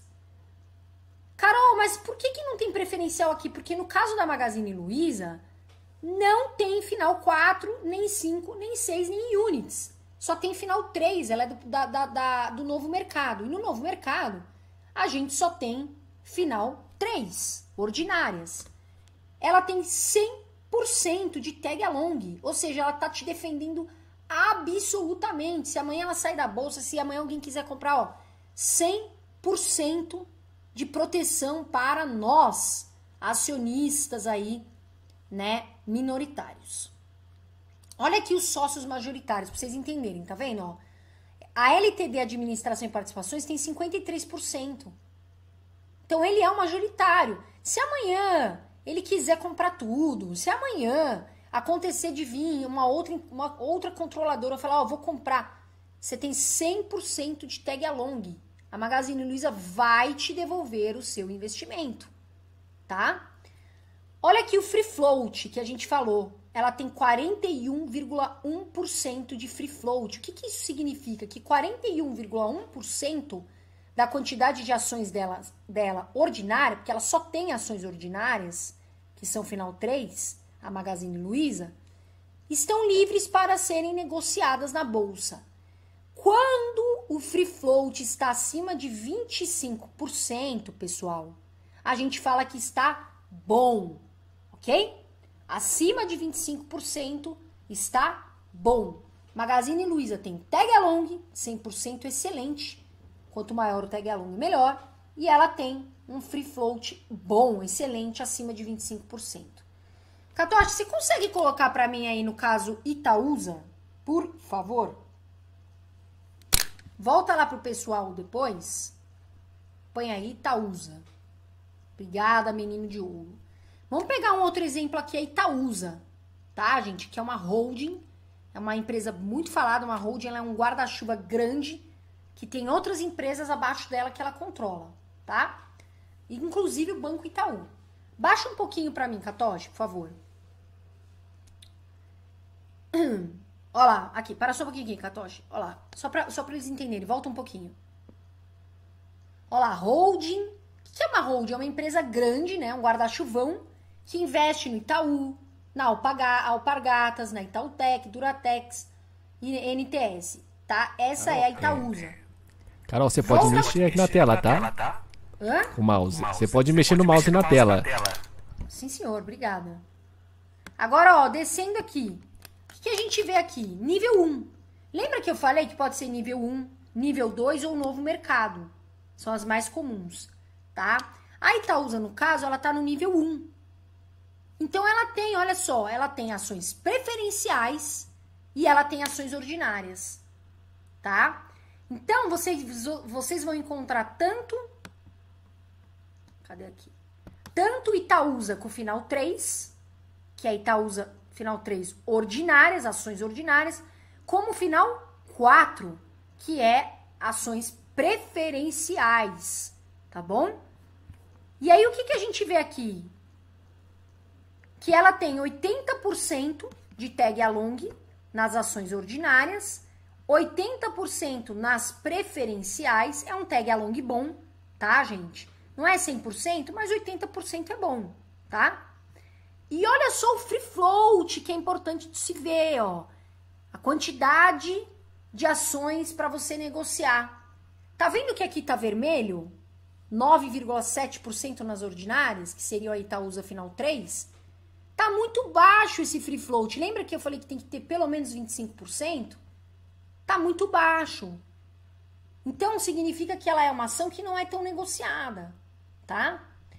Carol, mas por que, que não tem preferencial aqui? Porque no caso da Magazine Luiza, não tem final quatro, nem cinco, nem seis, nem units. Só tem final três, ela é do, da, da, da, do Novo Mercado. E no Novo Mercado, a gente só tem final três, ordinárias. Ela tem cem por cento de tag along, ou seja, ela tá te defendendo absolutamente. Se amanhã ela sair da bolsa, se amanhã alguém quiser comprar, ó, cem por cento de proteção para nós, acionistas aí, né, minoritários. Olha aqui os sócios majoritários, para vocês entenderem, tá vendo, ó? A L T D Administração e Participações tem cinquenta e três por cento. Então ele é o majoritário. Se amanhã ele quiser comprar tudo, se amanhã acontecer de vir uma outra, uma outra controladora falar, ó, vou comprar, você tem cem por cento de tag along. A Magazine Luiza vai te devolver o seu investimento, tá? Olha aqui o free float que a gente falou. Ela tem quarenta e um vírgula um por cento de free float. O que, que isso significa? Que quarenta e um vírgula um por cento da quantidade de ações dela, dela ordinária, porque ela só tem ações ordinárias, que são final três, a Magazine Luiza, estão livres para serem negociadas na bolsa. Quando o free float está acima de vinte e cinco por cento, pessoal, a gente fala que está bom, ok? Acima de vinte e cinco por cento está bom. Magazine Luiza tem tag along, cem por cento excelente. Quanto maior o tag along, melhor. E ela tem um free float bom, excelente, acima de vinte e cinco por cento. Catoche, você consegue colocar para mim aí no caso Itaúsa, por favor? Volta lá pro pessoal depois. Põe aí Itaúsa. Obrigada, menino de ouro. Vamos pegar um outro exemplo aqui, a Itaúsa, tá, gente? Que é uma holding, é uma empresa muito falada, uma holding, ela é um guarda-chuva grande, que tem outras empresas abaixo dela que ela controla, tá? Inclusive o Banco Itaú. Baixa um pouquinho pra mim, Catoche, por favor. Olha lá, aqui, para só um pouquinho aqui, Catoche. Olha lá, só pra, só pra eles entenderem, volta um pouquinho. Olha lá, holding. O que é uma holding? É uma empresa grande, né? Um guarda-chuvão que investe no Itaú, na Alpargatas, na Itautec, Duratex e N T S, tá? Essa Carol, é a Itaúsa. Carol, você pode Volta. mexer aqui na tela, tá? Hã? Com o mouse. Você pode mexer no mouse na tela. Sim, senhor. Obrigada. Agora, ó, descendo aqui. O que a gente vê aqui? Nível um. Lembra que eu falei que pode ser nível um, nível dois ou novo mercado? São as mais comuns, tá? A Itaúsa, no caso, ela tá no nível um. Então, ela tem, olha só, ela tem ações preferenciais e ela tem ações ordinárias, tá? Então, vocês, vocês vão encontrar tanto... Cadê aqui? Tanto Itaúsa com final três, que é Itaúsa final três ordinárias, ações ordinárias, como final quatro, que é ações preferenciais, tá bom? E aí, o que, que a gente vê aqui? Que ela tem oitenta por cento de tag along nas ações ordinárias, oitenta por cento nas preferenciais, é um tag along bom, tá, gente? Não é cem por cento, mas oitenta por cento é bom, tá? E olha só o free float, que é importante de se ver, ó. A quantidade de ações para você negociar. Tá vendo que aqui tá vermelho? nove vírgula sete por cento nas ordinárias, que seria a Itaúsa final três. Tá muito baixo esse free float. Lembra que eu falei que tem que ter pelo menos vinte e cinco por cento? Tá muito baixo. Então, significa que ela é uma ação que não é tão negociada, tá?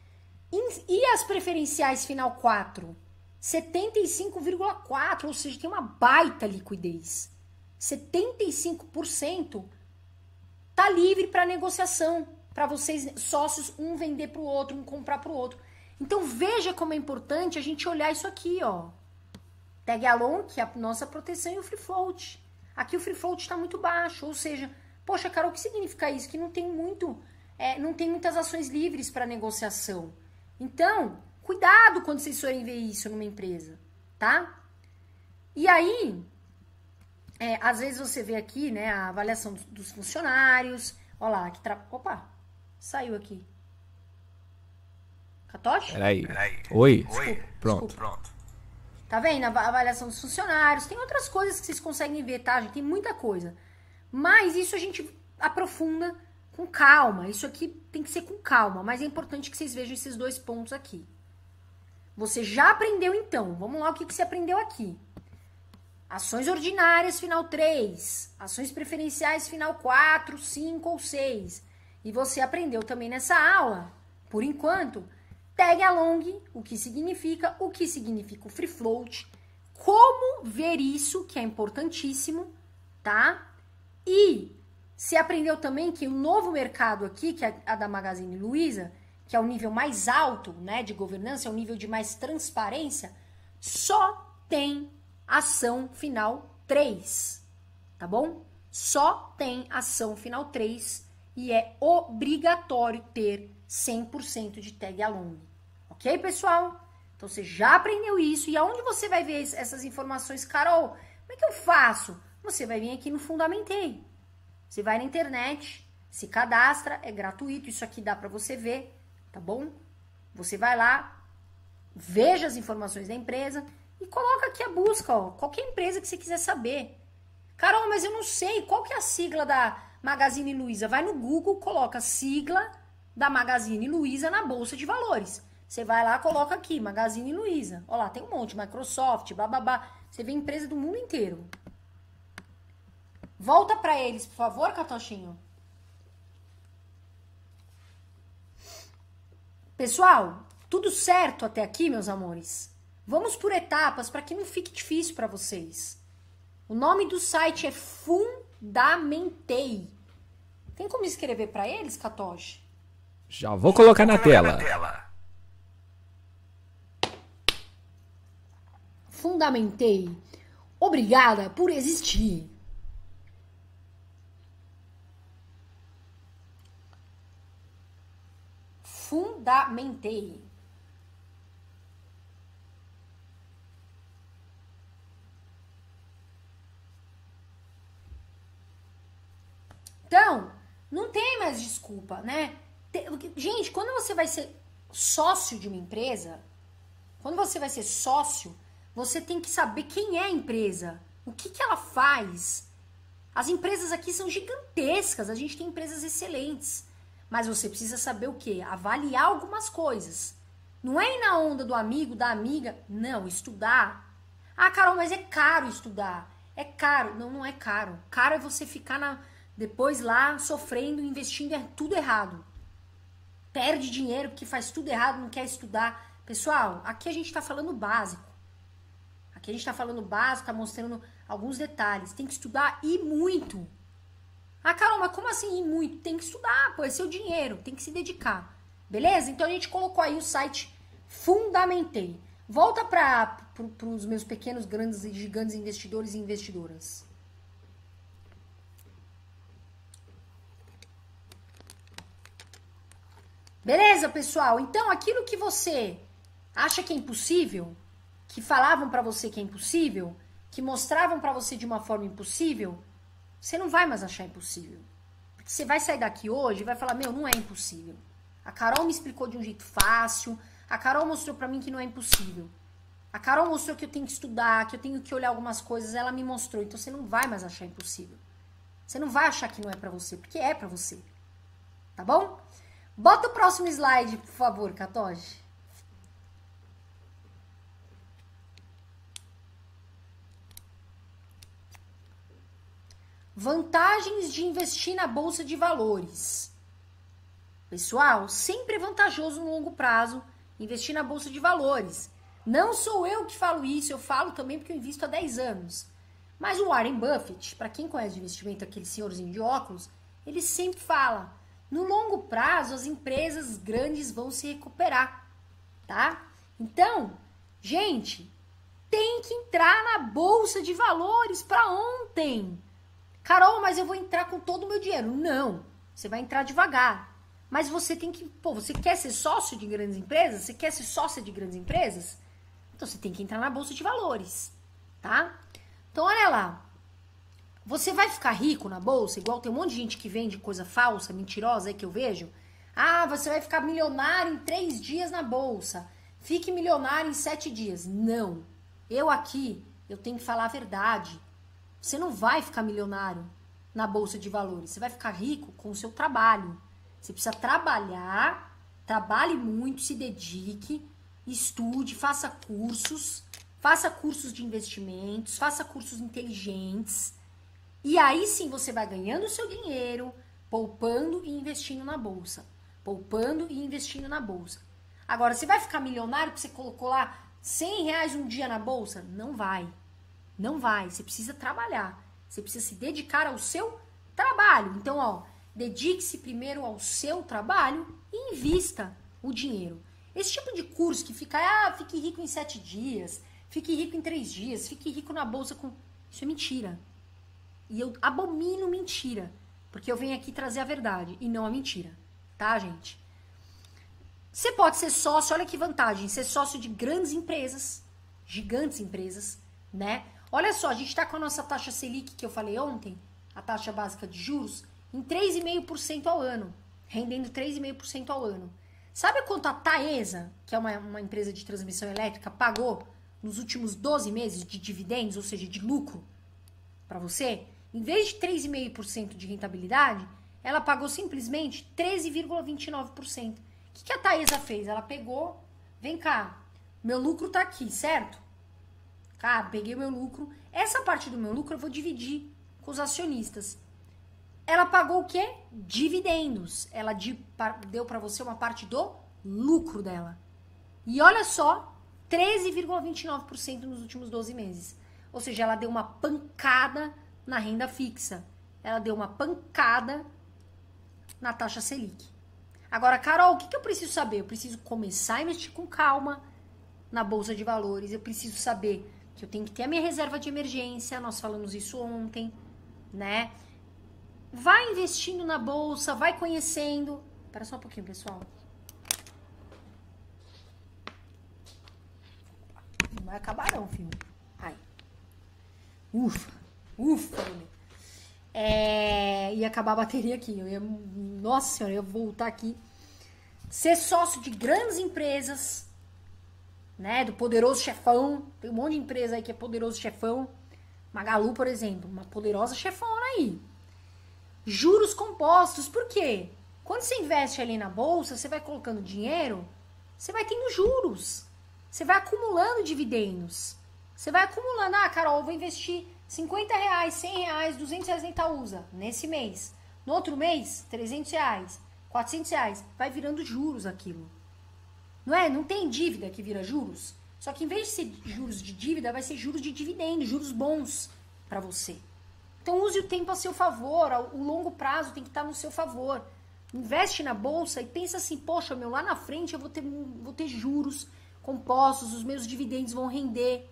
E as preferenciais final quatro? setenta e cinco vírgula quatro por cento, ou seja, tem uma baita liquidez. setenta e cinco por cento tá livre para negociação. para vocês, sócios, um vender para o outro, um comprar para o outro. Então veja como é importante a gente olhar isso aqui, ó. Tag along, que é a nossa proteção, e o free float. Aqui o free float está muito baixo, ou seja, poxa, Carol, o que significa isso? Que não tem muito, é, não tem muitas ações livres para negociação. Então, cuidado quando vocês forem ver isso numa empresa, tá? E aí, é, às vezes você vê aqui, né, a avaliação dos, dos funcionários. Olha lá, que tra... opa, saiu aqui. Catoche? Peraí. Oi. Desculpa, Pronto. desculpa. Pronto. Tá vendo? A avaliação dos funcionários. Tem outras coisas que vocês conseguem ver, tá, gente? Tem muita coisa. Mas isso a gente aprofunda com calma. Isso aqui tem que ser com calma. Mas é importante que vocês vejam esses dois pontos aqui. Você já aprendeu, então. Vamos lá, o que, que você aprendeu aqui. Ações ordinárias, final três. Ações preferenciais, final quatro, cinco ou seis. E você aprendeu também nessa aula, por enquanto, tag along, o que significa, o que significa o free float, como ver isso, que é importantíssimo, tá? E você aprendeu também que o novo mercado aqui, que é a da Magazine Luiza, que é o nível mais alto, né, de governança, é o nível de mais transparência, só tem ação final três, tá bom? Só tem ação final três e é obrigatório ter cem por cento de tag along. Ok, pessoal? Então, você já aprendeu isso. E aonde você vai ver essas informações? Carol, como é que eu faço? Você vai vir aqui no Fundamentei. Você vai na internet, se cadastra, é gratuito. Isso aqui dá pra você ver, tá bom? Você vai lá, veja as informações da empresa e coloca aqui a busca, ó. Qualquer empresa que você quiser saber. Carol, mas eu não sei. Qual que é a sigla da Magazine Luiza? Vai no Google, coloca sigla da Magazine Luiza na Bolsa de Valores. Você vai lá, coloca aqui, Magazine Luiza. Olha lá, tem um monte, Microsoft, bababá. Você vê empresa do mundo inteiro. Volta pra eles, por favor, Catochinho. Pessoal, tudo certo até aqui, meus amores? Vamos por etapas para que não fique difícil para vocês. O nome do site é Fundamentei. Tem como escrever para eles, Catoche? Já vou colocar na tela. Fundamentei. Obrigada por existir. Fundamentei. Então, não tem mais desculpa, né? Gente, quando você vai ser sócio de uma empresa, quando você vai ser sócio, você tem que saber quem é a empresa, o que, que ela faz. As empresas aqui são gigantescas, a gente tem empresas excelentes, mas você precisa saber o quê? Avaliar algumas coisas. Não é ir na onda do amigo, da amiga, não, estudar. Ah, Carol, mas é caro estudar. É caro. Não, não é caro. Caro é você ficar na, depois lá sofrendo, investindo, é tudo errado. Perde dinheiro porque faz tudo errado, não quer estudar. Pessoal, aqui a gente tá falando básico. Aqui a gente tá falando básico, tá mostrando alguns detalhes. Tem que estudar e muito. Ah, Carol, mas como assim ir muito? Tem que estudar, pô, é seu dinheiro, tem que se dedicar. Beleza? Então a gente colocou aí o site Fundamentei. Volta para os meus pequenos, grandes e gigantes investidores e investidoras. Beleza, pessoal? Então, aquilo que você acha que é impossível, que falavam pra você que é impossível, que mostravam pra você de uma forma impossível, você não vai mais achar impossível. Porque você vai sair daqui hoje e vai falar, meu, não é impossível. A Carol me explicou de um jeito fácil, a Carol mostrou pra mim que não é impossível. A Carol mostrou que eu tenho que estudar, que eu tenho que olhar algumas coisas, ela me mostrou. Então, você não vai mais achar impossível. Você não vai achar que não é pra você, porque é pra você. Tá bom? Bota o próximo slide, por favor, Catoche. Vantagens de investir na Bolsa de Valores. Pessoal, sempre é vantajoso no longo prazo investir na Bolsa de Valores. Não sou eu que falo isso, eu falo também porque eu invisto há dez anos. Mas o Warren Buffett, para quem conhece de investimento, aquele senhorzinho de óculos, ele sempre fala, No longo prazo, as empresas grandes vão se recuperar, tá? Então, gente, tem que entrar na bolsa de valores para ontem. Carol, mas eu vou entrar com todo o meu dinheiro. Não, você vai entrar devagar. Mas você tem que, pô, você quer ser sócio de grandes empresas? Você quer ser sócia de grandes empresas? Então você tem que entrar na bolsa de valores, tá? Então olha lá. Você vai ficar rico na bolsa, igual tem um monte de gente que vende coisa falsa, mentirosa aí que eu vejo. Ah, você vai ficar milionário em três dias na bolsa. Fique milionário em sete dias. Não. Eu aqui, eu tenho que falar a verdade. Você não vai ficar milionário na bolsa de valores. Você vai ficar rico com o seu trabalho. Você precisa trabalhar, trabalhe muito, se dedique, estude, faça cursos, faça cursos de investimentos, faça cursos inteligentes. E aí sim você vai ganhando o seu dinheiro, poupando e investindo na bolsa. Poupando e investindo na bolsa. Agora, você vai ficar milionário porque você colocou lá cem reais um dia na bolsa? Não vai. Não vai. Você precisa trabalhar. Você precisa se dedicar ao seu trabalho. Então, ó, dedique-se primeiro ao seu trabalho e invista o dinheiro. Esse tipo de curso que fica, ah, fique rico em sete dias, fique rico em três dias, fique rico na bolsa com... Isso é mentira. E eu abomino mentira, porque eu venho aqui trazer a verdade e não a mentira, tá, gente? Você pode ser sócio, olha que vantagem, ser sócio de grandes empresas, gigantes empresas, né? Olha só, a gente tá com a nossa taxa Selic, que eu falei ontem, a taxa básica de juros, em três vírgula cinco por cento ao ano, rendendo três vírgula cinco por cento ao ano. Sabe quanto a Taesa, que é uma, uma empresa de transmissão elétrica, pagou nos últimos doze meses de dividendos, ou seja, de lucro, para você? Em vez de três vírgula cinco por cento de rentabilidade, ela pagou simplesmente treze vírgula vinte e nove por cento. O que, que a Taesa fez? Ela pegou, vem cá, meu lucro tá aqui, certo? Cara, peguei o meu lucro. Essa parte do meu lucro eu vou dividir com os acionistas. Ela pagou o quê? Dividendos. Ela deu para você uma parte do lucro dela. E olha só, treze vírgula vinte e nove por cento nos últimos doze meses. Ou seja, ela deu uma pancada na renda fixa. Ela deu uma pancada na taxa Selic. Agora, Carol, o que, que eu preciso saber? Eu preciso começar a investir com calma na bolsa de valores. Eu preciso saber que eu tenho que ter a minha reserva de emergência. Nós falamos isso ontem, né? Vai investindo na bolsa, vai conhecendo. Espera só um pouquinho, pessoal. Não vai acabar não, filho. Ai. Ufa, ufa. É, ia acabar a bateria aqui. Eu ia, nossa senhora, eu ia voltar aqui. Ser sócio de grandes empresas, né? Do poderoso chefão. Tem um monte de empresa aí que é poderoso chefão. Magalu, por exemplo, uma poderosa chefona aí. Juros compostos, por quê? Quando você investe ali na bolsa, você vai colocando dinheiro, você vai tendo juros. Você vai acumulando dividendos. Você vai acumulando. Ah, Carol, eu vou investir cinquenta reais, cem reais, duzentos reais em Itaúsa nesse mês. No outro mês, trezentos reais, quatrocentos reais. Vai virando juros aquilo. Não é? Não tem dívida que vira juros. Só que em vez de ser juros de dívida, vai ser juros de dividendos, juros bons para você. Então use o tempo a seu favor, o longo prazo tem que estar no seu favor. Investe na bolsa e pensa assim, poxa, meu, lá na frente eu vou ter, vou ter juros compostos, os meus dividendos vão render.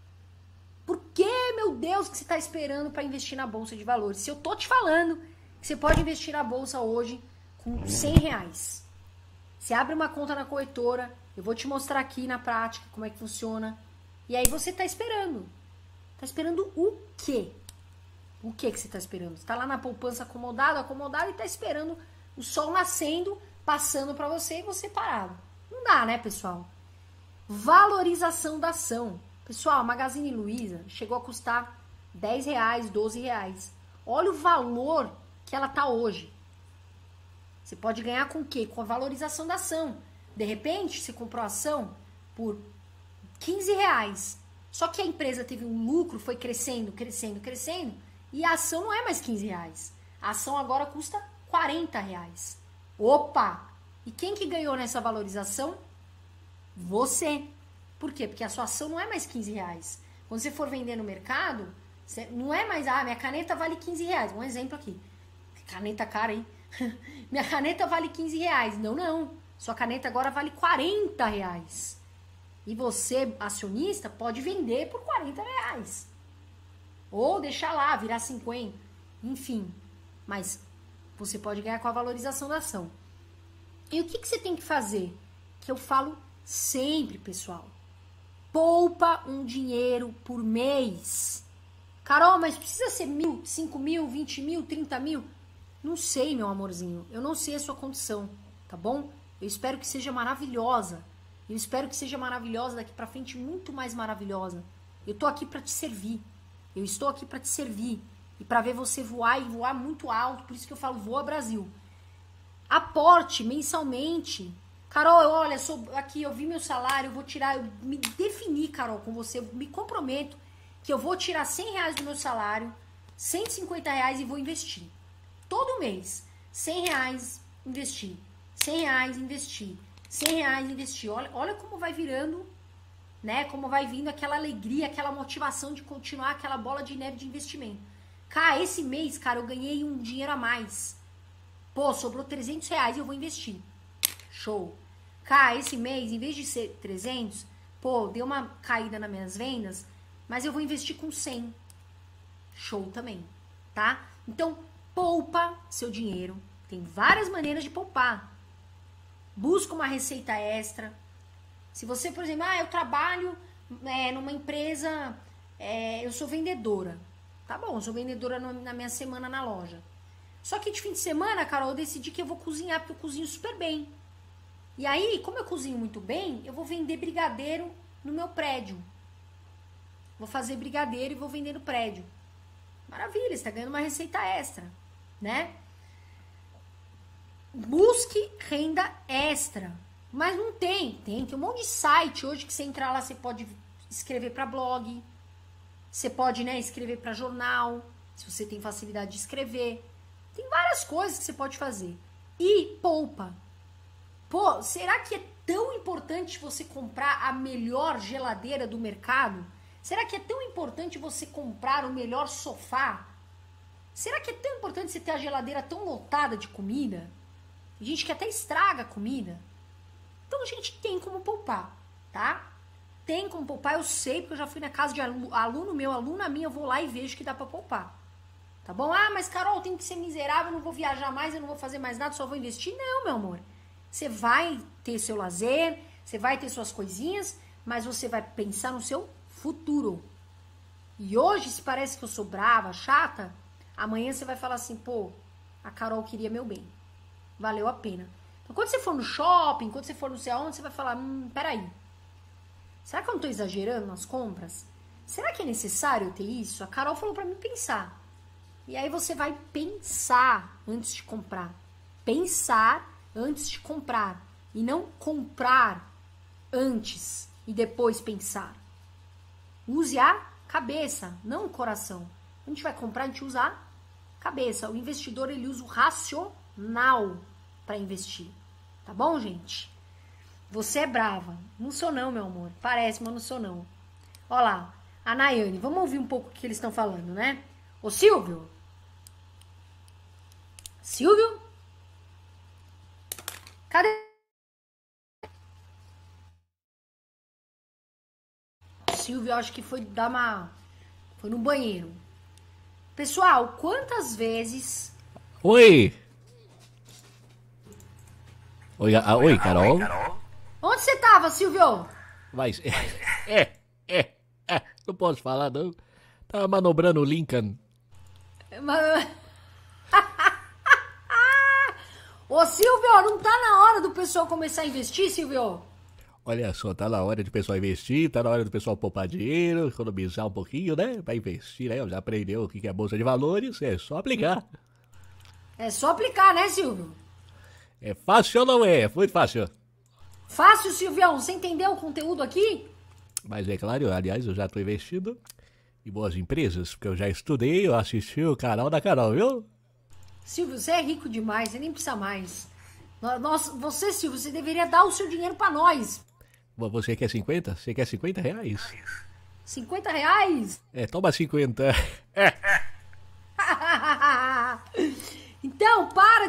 Por que, meu Deus, que você está esperando para investir na bolsa de valores? Se eu tô te falando que você pode investir na bolsa hoje com cem reais. Você abre uma conta na corretora, eu vou te mostrar aqui na prática como é que funciona. E aí você está esperando. Está esperando o quê? O que que você está esperando? Você está lá na poupança acomodado, acomodado e está esperando o sol nascendo, passando para você e você parado. Não dá, né, pessoal? Valorização da ação. Pessoal, a Magazine Luiza chegou a custar dez reais, doze reais. Olha o valor que ela tá hoje. Você pode ganhar com o quê? Com a valorização da ação. De repente, você comprou a ação por quinze reais. Só que a empresa teve um lucro, foi crescendo, crescendo, crescendo. E a ação não é mais quinze reais. A ação agora custa quarenta reais. Opa! E quem que ganhou nessa valorização? Você. Por quê? Porque a sua ação não é mais quinze reais. Quando você for vender no mercado, você não é mais, ah, minha caneta vale quinze reais. Um exemplo aqui. Caneta cara, hein? minha caneta vale quinze reais. Não, não. Sua caneta agora vale quarenta reais. E você, acionista, pode vender por quarenta reais. Ou deixar lá, virar cinquenta. Enfim. Mas você pode ganhar com a valorização da ação. E o que, que você tem que fazer? Que eu falo sempre, pessoal. Poupa um dinheiro por mês. Carol, mas precisa ser mil, cinco mil, vinte mil, trinta mil? Não sei, meu amorzinho. Eu não sei a sua condição, tá bom? Eu espero que seja maravilhosa. Eu espero que seja maravilhosa daqui pra frente, muito mais maravilhosa. Eu tô aqui pra te servir. Eu estou aqui pra te servir. E pra ver você voar e voar muito alto. Por isso que eu falo, voa Brasil. Aporte mensalmente. Carol, olha, sou aqui, eu vi meu salário, eu vou tirar, eu me defini, Carol, com você, eu me comprometo que eu vou tirar cem reais do meu salário, cento e cinquenta reais e vou investir. Todo mês, cem reais investir, cem reais investir, cem reais investir. Olha, olha como vai virando, né, como vai vindo aquela alegria, aquela motivação de continuar aquela bola de neve de investimento. Cara, esse mês, cara, eu ganhei um dinheiro a mais. Pô, sobrou trezentos reais e eu vou investir. Show. Cá, esse mês, em vez de ser trezentos, pô, deu uma caída nas minhas vendas, mas eu vou investir com cem. Show também, tá? Então, poupa seu dinheiro. Tem várias maneiras de poupar. Busca uma receita extra. Se você, por exemplo, ah, eu trabalho é, numa empresa, é, eu sou vendedora. Tá bom, eu sou vendedora no, na minha semana na loja. Só que de fim de semana, Carol, eu decidi que eu vou cozinhar, porque eu cozinho super bem. E aí, como eu cozinho muito bem, eu vou vender brigadeiro no meu prédio. Vou fazer brigadeiro e vou vender no prédio. Maravilha, você tá ganhando uma receita extra, né? Busque renda extra. Mas não tem, tem. Tem um monte de site hoje que você entrar lá, você pode escrever para blog. Você pode, né, escrever para jornal, se você tem facilidade de escrever. Tem várias coisas que você pode fazer. E poupa. Pô, será que é tão importante você comprar a melhor geladeira do mercado? Será que é tão importante você comprar o melhor sofá? Será que é tão importante você ter a geladeira tão lotada de comida? Gente que até estraga a comida. Então a gente tem como poupar, tá? Tem como poupar, eu sei, porque eu já fui na casa de aluno meu, aluna minha, eu vou lá e vejo que dá pra poupar. Tá bom? Ah, mas Carol, eu tenho que ser miserável, eu não vou viajar mais, eu não vou fazer mais nada, só vou investir. Não, meu amor. Você vai ter seu lazer, você vai ter suas coisinhas, mas você vai pensar no seu futuro. E hoje, se parece que eu sou brava, chata, amanhã você vai falar assim, pô, a Carol queria meu bem. Valeu a pena. Então, quando você for no shopping, quando você for não sei aonde, você vai falar, hum, peraí. Será que eu não tô exagerando nas compras? Será que é necessário eu ter isso? A Carol falou pra mim pensar. E aí você vai pensar antes de comprar. Pensar antes de comprar. E não comprar antes e depois pensar. Use a cabeça, não o coração. A gente vai comprar, a gente usa a cabeça. O investidor, ele usa o racional para investir. Tá bom, gente? Você é brava. Não sou não, meu amor. Parece, mas não sou não. Ó lá, a Nayane. Vamos ouvir um pouco o que eles estão falando, né? Ô, Silvio. Silvio? Cadê? O Silvio, acho que foi dar uma... Foi no banheiro. Pessoal, quantas vezes... Oi! Oi, a, oi, Carol? Oi, Carol? Onde você tava, Silvio? Mas, é, é, é, não posso falar, não. Tava manobrando o Lincoln. Mas... Ô, Silvio, não tá na hora do pessoal começar a investir, Silvio? Olha só, tá na hora de o pessoal investir, tá na hora do pessoal poupar dinheiro, economizar um pouquinho, né? Pra investir, né? Já aprendeu o que é Bolsa de Valores, é só aplicar. É só aplicar, né, Silvio? É fácil ou não é? É muito fácil. Fácil, Silvião. Você entendeu o conteúdo aqui? Mas é claro, aliás, eu já tô investindo em boas empresas, porque eu já estudei, eu assisti o canal da Carol, viu? Silvio, você é rico demais, você nem precisa mais. Nós, você, Silvio, você deveria dar o seu dinheiro pra nós. Você quer cinquenta? Você quer cinquenta reais? cinquenta reais? É, toma cinquenta. É. Então, para de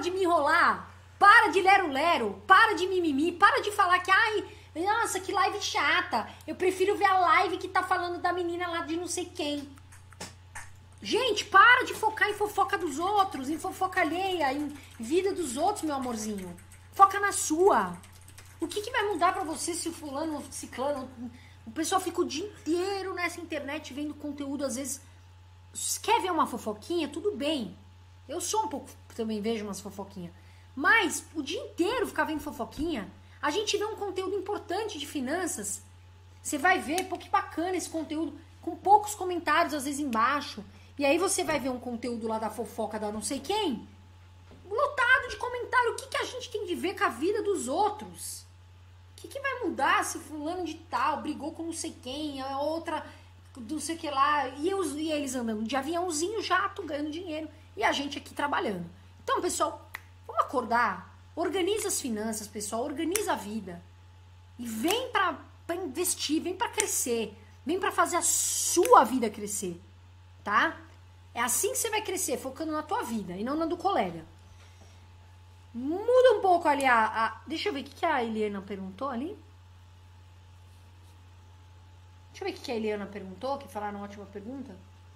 de me enrolar. Para de lero-lero. Para de mimimi. Para de falar que, ai, nossa, que live chata. Eu prefiro ver a live que tá falando da menina lá de não sei quem. Gente, para de focar em fofoca dos outros, em fofoca alheia, em vida dos outros, meu amorzinho. Foca na sua. O que, que vai mudar pra você se o fulano, o ciclano... O pessoal fica o dia inteiro nessa internet vendo conteúdo, às vezes... Quer ver uma fofoquinha? Tudo bem. Eu sou um pouco... Também vejo umas fofoquinhas. Mas o dia inteiro ficar vendo fofoquinha... A gente vê um conteúdo importante de finanças. Você vai ver, pô, que bacana esse conteúdo. Com poucos comentários, às vezes, embaixo. E aí você vai ver um conteúdo lá da fofoca da não sei quem... Lotado de comentário. O que, que a gente tem de ver com a vida dos outros? O que, que vai mudar se fulano de tal brigou com não sei quem, a outra não sei o que lá, e, os, e eles andando de aviãozinho, jato, ganhando dinheiro, e a gente aqui trabalhando. Então, pessoal, vamos acordar, organiza as finanças, pessoal, organiza a vida, e vem pra, pra investir, vem pra crescer, vem pra fazer a sua vida crescer, tá? É assim que você vai crescer, focando na tua vida, e não na do colega. Muda um pouco ali a, a... Deixa eu ver o que, que a Eliana perguntou ali. Deixa eu ver o que, que a Eliana perguntou, que falaram uma ótima pergunta.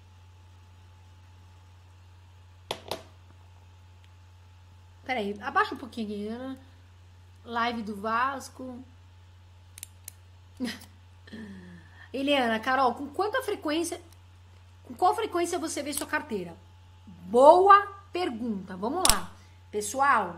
Peraí, abaixa um pouquinho aqui, Eliana. Live do Vasco. Eliana, Carol, com quanta frequência... Com qual frequência você vê sua carteira? Boa pergunta, vamos lá. Pessoal,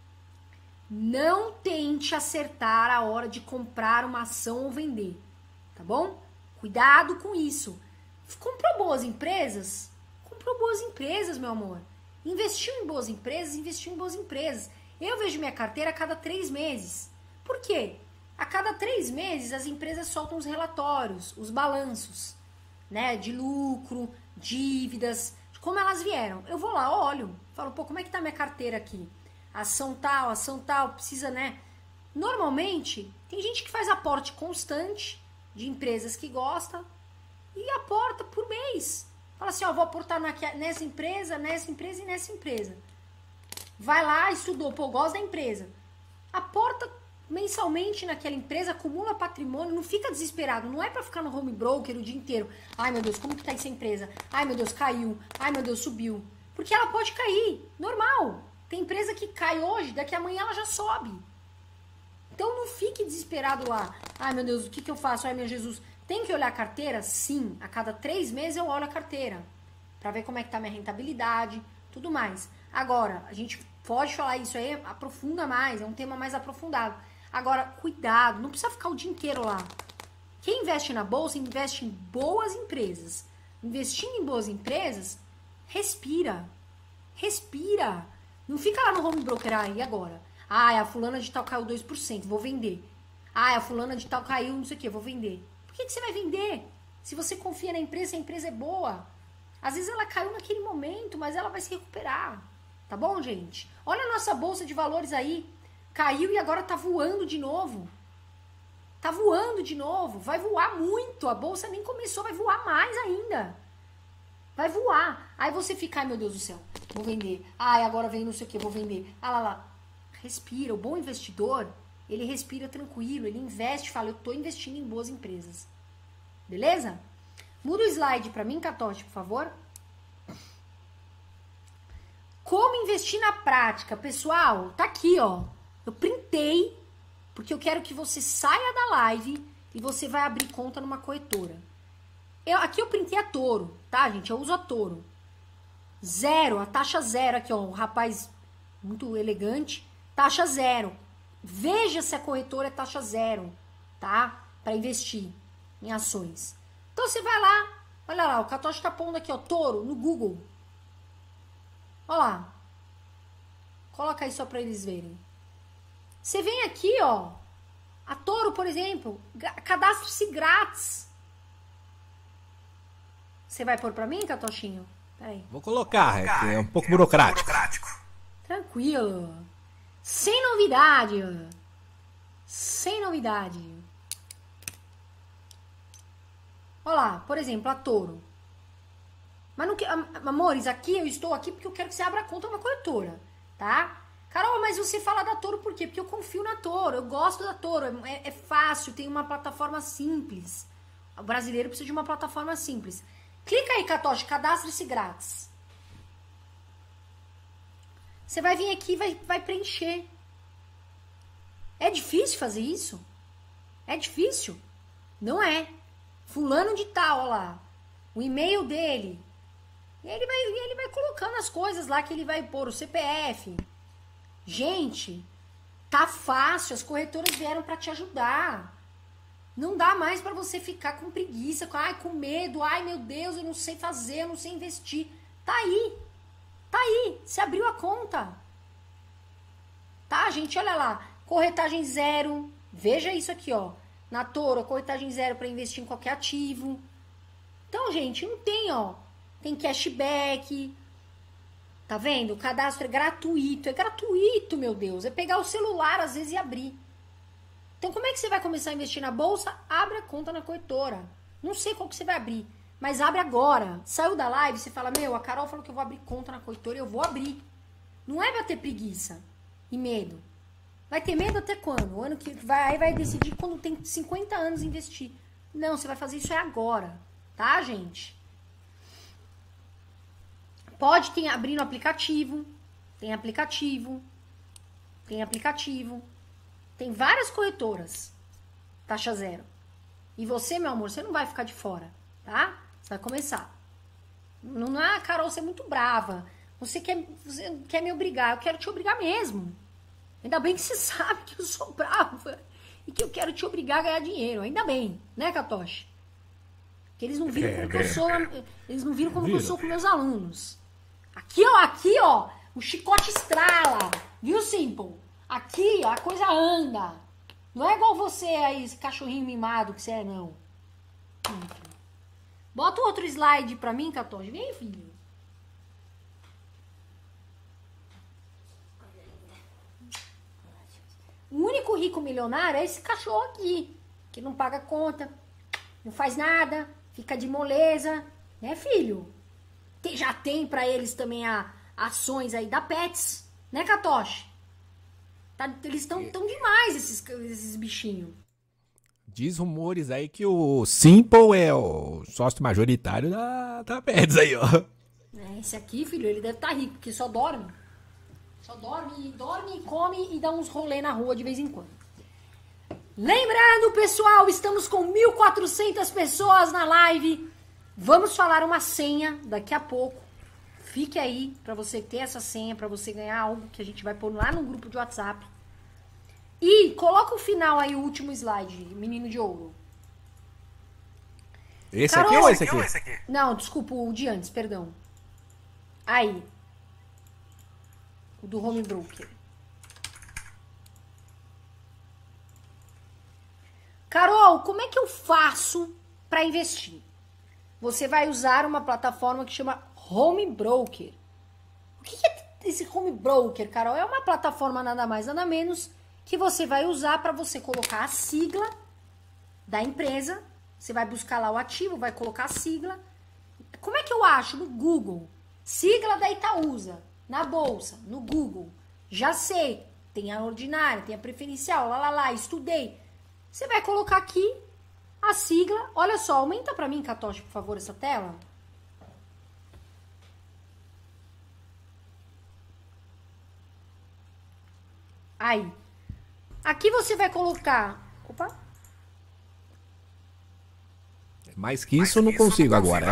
não tente acertar a hora de comprar uma ação ou vender, tá bom? Cuidado com isso. Comprou boas empresas? Comprou boas empresas, meu amor. Investiu em boas empresas? Investiu em boas empresas. Eu vejo minha carteira a cada três meses. Por quê? A cada três meses as empresas soltam os relatórios, os balanços, né? De lucro, dívidas... Como elas vieram, eu vou lá, olho, falo, pô, como é que tá minha carteira aqui? Ação tal, ação tal, precisa, né? Normalmente, tem gente que faz aporte constante de empresas que gosta e aporta por mês. Fala assim, ó, vou aportar nessa empresa, nessa empresa e nessa empresa. Vai lá, estudou, pô, gosta da empresa. Aporta mensalmente naquela empresa, acumula patrimônio, não fica desesperado, não é pra ficar no home broker o dia inteiro. Ai, meu Deus, como que tá essa empresa? Ai, meu Deus, caiu. Ai, meu Deus, subiu. Porque ela pode cair, normal. Tem empresa que cai hoje, daqui a amanhã ela já sobe. Então não fique desesperado lá. Ai, meu Deus, o que que eu faço? Ai, meu Jesus. Tem que olhar a carteira? Sim. A cada três meses eu olho a carteira. Pra ver como é que tá minha rentabilidade, tudo mais. Agora, a gente pode falar isso aí, aprofunda mais, é um tema mais aprofundado. Agora, cuidado, não precisa ficar o dia inteiro lá. Quem investe na bolsa, investe em boas empresas. Investindo em boas empresas, respira. Respira. Não fica lá no home broker aí agora. Ah, a fulana de tal caiu dois por cento, vou vender. Ah, a fulana de tal caiu não sei o que, vou vender. Por que, que você vai vender? Se você confia na empresa, a empresa é boa. Às vezes ela caiu naquele momento, mas ela vai se recuperar. Tá bom, gente? Olha a nossa bolsa de valores aí. Caiu e agora tá voando de novo. Tá voando de novo. Vai voar muito. A bolsa nem começou, vai voar mais ainda. Vai voar. Aí você fica, ai meu Deus do céu, vou vender. Ai, agora vem não sei o que, vou vender. Ah lá lá. Respira. O bom investidor, ele respira tranquilo. Ele investe, fala, eu tô investindo em boas empresas. Beleza? Muda o slide pra mim, Catoche, por favor. Como investir na prática? Pessoal, tá aqui, ó. Eu printei, porque eu quero que você saia da live e você vai abrir conta numa corretora. Eu, aqui eu printei a Toro, tá, gente? Eu uso a Toro. Zero, a taxa zero aqui, ó. Um rapaz muito elegante. Taxa zero. Veja se a corretora é taxa zero, tá? Para investir em ações. Então você vai lá, olha lá, o Catoche tá pondo aqui, ó, Toro, no Google. Olha lá. Coloca aí só para eles verem. Você vem aqui, ó, a Toro, por exemplo, cadastre-se grátis. Você vai pôr pra mim, Catochinho? Peraí. Vou colocar, é, que é um pouco burocrático. Tranquilo. Sem novidade. Sem novidade. Olha lá, por exemplo, a Toro. Mas não que, amores, aqui eu estou aqui porque eu quero que você abra a conta numa corretora, tá? Carol, mas você fala da Toro por quê? Porque eu confio na Toro, eu gosto da Toro, é, é fácil, tem uma plataforma simples. O brasileiro precisa de uma plataforma simples. Clica aí, Katoshi, cadastre-se grátis. Você vai vir aqui e vai, vai preencher. É difícil fazer isso? É difícil? Não é. Fulano de tal, olha lá. O e-mail dele. E ele vai, ele vai colocando as coisas lá que ele vai pôr, o C P F. Gente, tá fácil, as corretoras vieram para te ajudar. Não dá mais para você ficar com preguiça, com, ai, com medo, ai meu Deus, eu não sei fazer, eu não sei investir. Tá aí, tá aí, você abriu a conta. Tá, gente, olha lá, corretagem zero, veja isso aqui, ó. Na Toro, corretagem zero para investir em qualquer ativo. Então, gente, não tem, ó, tem cashback. Tá vendo? O cadastro é gratuito. É gratuito, meu Deus. É pegar o celular, às vezes, e abrir. Então, como é que você vai começar a investir na bolsa? Abre a conta na corretora. Não sei qual que você vai abrir, mas abre agora. Saiu da live, você fala, meu, a Carol falou que eu vou abrir conta na corretora e eu vou abrir. Não é pra ter preguiça e medo. Vai ter medo até quando? O ano que vai, aí vai decidir quando tem cinquenta anos investir. Não, você vai fazer isso é agora. Tá, gente? Pode ter, abrir no aplicativo, tem aplicativo, tem aplicativo, tem várias corretoras, taxa zero. E você, meu amor, você não vai ficar de fora, tá? Você vai começar. Não é, Carol, você é muito brava, você quer, você quer me obrigar, eu quero te obrigar mesmo. Ainda bem que você sabe que eu sou brava e que eu quero te obrigar a ganhar dinheiro, ainda bem, né, Katoshi? Que eles não viram como que eu sou, eles não viram como que eu sou com meus alunos. Aqui, ó, aqui, ó, o chicote estrala, viu, Simple? Aqui, ó, a coisa anda. Não é igual você aí, esse cachorrinho mimado que você é, não. Enfim. Bota outro slide pra mim, Katoshi. Vem, filho. O único rico milionário é esse cachorro aqui, que não paga conta, não faz nada, fica de moleza, né, filho? Já tem pra eles também a, ações aí da Pets, né, Katoshi? Tá, eles estão tão demais, esses, esses bichinhos. Diz rumores aí que o Simple é o sócio majoritário da, da Pets aí, ó. É, esse aqui, filho, ele deve estar rico, porque só dorme. Só dorme, dorme, come e dá uns rolê na rua de vez em quando. Lembrando, pessoal, estamos com mil e quatrocentas pessoas na live. Vamos falar uma senha daqui a pouco. Fique aí para você ter essa senha, para você ganhar algo que a gente vai pôr lá no grupo de WhatsApp. E coloca o final aí, o último slide, menino de ouro. Esse Carol, aqui ou esse aqui? esse aqui? Não, desculpa, o de antes, perdão. Aí. O do Home Broker. Carol, como é que eu faço para investir? Você vai usar uma plataforma que chama Home Broker. O que é esse Home Broker, Carol? É uma plataforma nada mais, nada menos que você vai usar para você colocar a sigla da empresa. Você vai buscar lá o ativo, vai colocar a sigla. Como é que eu acho? No Google. Sigla da Itaúsa. Na bolsa, no Google. Já sei. Tem a ordinária, tem a preferencial, lá, lá, lá. Estudei. Você vai colocar aqui a sigla. Olha só, aumenta para mim, Katoshi, por favor, essa tela. Aí. Aqui você vai colocar... Opa. Mais que isso eu não consigo agora.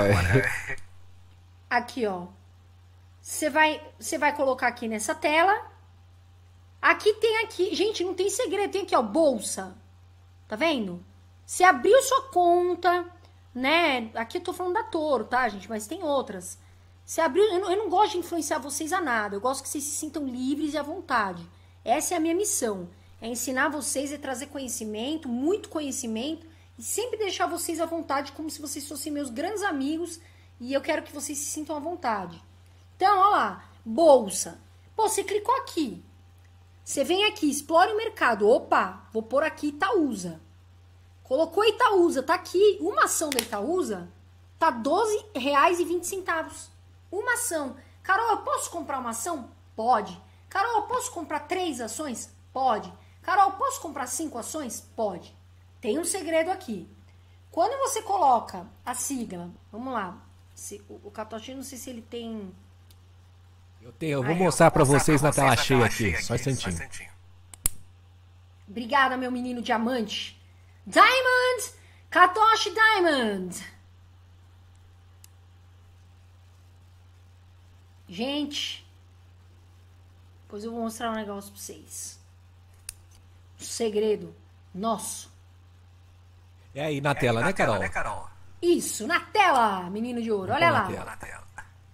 Aqui, ó. Você vai, você vai colocar aqui nessa tela. Aqui tem aqui... Gente, não tem segredo. Tem aqui, ó, bolsa. Tá vendo? Você abriu sua conta, né? Aqui eu tô falando da Toro, tá, gente? Mas tem outras. Você abriu... Eu não, eu não gosto de influenciar vocês a nada. Eu gosto que vocês se sintam livres e à vontade. Essa é a minha missão. É ensinar vocês e trazer conhecimento, muito conhecimento, e sempre deixar vocês à vontade, como se vocês fossem meus grandes amigos, e eu quero que vocês se sintam à vontade. Então, ó lá, bolsa. Pô, você clicou aqui. Você vem aqui, explore o mercado. Opa, vou pôr aqui Itaúsa. Colocou Itaúsa, tá aqui. Uma ação da Itaúsa tá doze reais e vinte centavos. Uma ação. Carol, eu posso comprar uma ação? Pode. Carol, posso comprar três ações? Pode. Carol, posso comprar cinco ações? Pode. Tem um segredo aqui. Quando você coloca a sigla, vamos lá, se, o, o Catoshi, não sei se ele tem... Eu tenho, eu vou ah, mostrar para vocês na tela cheia aqui, só um instantinho. Obrigada, meu menino diamante. Diamond! Catoshi Diamond! Gente, depois eu vou mostrar um negócio pra vocês. Um segredo nosso. É aí na é tela, aí na né, tela, Carol? né, Carol? Isso, na tela, menino de ouro. Olha lá. Na tela.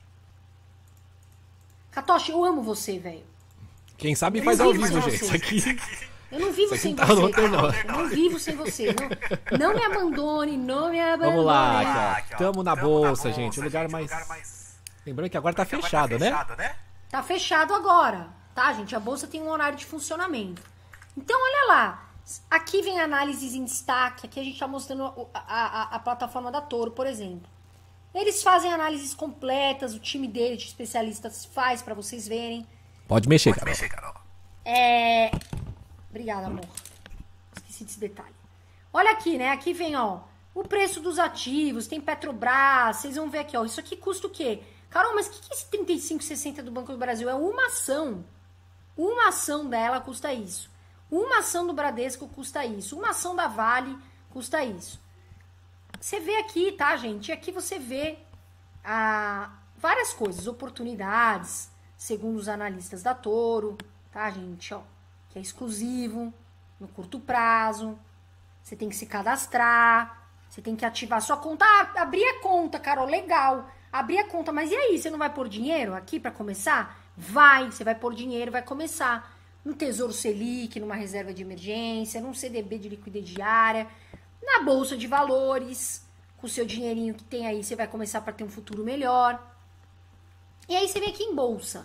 Catoshi, eu amo você, velho. Quem sabe faz ao vivo, gente. Isso aqui... Eu não vivo sem tá você. Não. Eu não vivo sem você. Não, não me abandone, não me abandone. Vamos lá, aqui, ó. Tamo na bolsa, gente. O lugar mais... Lembrando que agora tá fechado, né? Tá fechado agora, tá, gente? A bolsa tem um horário de funcionamento. Então, olha lá. Aqui vem análises em destaque. Aqui a gente tá mostrando a, a, a plataforma da Toro, por exemplo. Eles fazem análises completas. O time dele de especialistas faz pra vocês verem. Pode mexer, Pode Carol. mexer, Carol. É... Obrigada, amor. Esqueci desse detalhe. Olha aqui, né? Aqui vem, ó, o preço dos ativos, tem Petrobras, vocês vão ver aqui, ó. Isso aqui custa o quê? Carol, mas o que, que é esse trinta e cinco e sessenta do Banco do Brasil? É uma ação. Uma ação dela custa isso. Uma ação do Bradesco custa isso. Uma ação da Vale custa isso. Você vê aqui, tá, gente? E aqui você vê ah, várias coisas, oportunidades, segundo os analistas da Toro, tá, gente? Ó, que é exclusivo, no curto prazo. Você tem que se cadastrar, você tem que ativar sua conta. Ah, abrir a conta, Carol, legal. Abrir a conta, mas e aí? Você não vai pôr dinheiro aqui pra começar? Vai, você vai pôr dinheiro, vai começar. No Tesouro Selic, numa reserva de emergência, num C D B de liquidez diária, na Bolsa de Valores, com o seu dinheirinho que tem aí, você vai começar para ter um futuro melhor. E aí você vem aqui em Bolsa.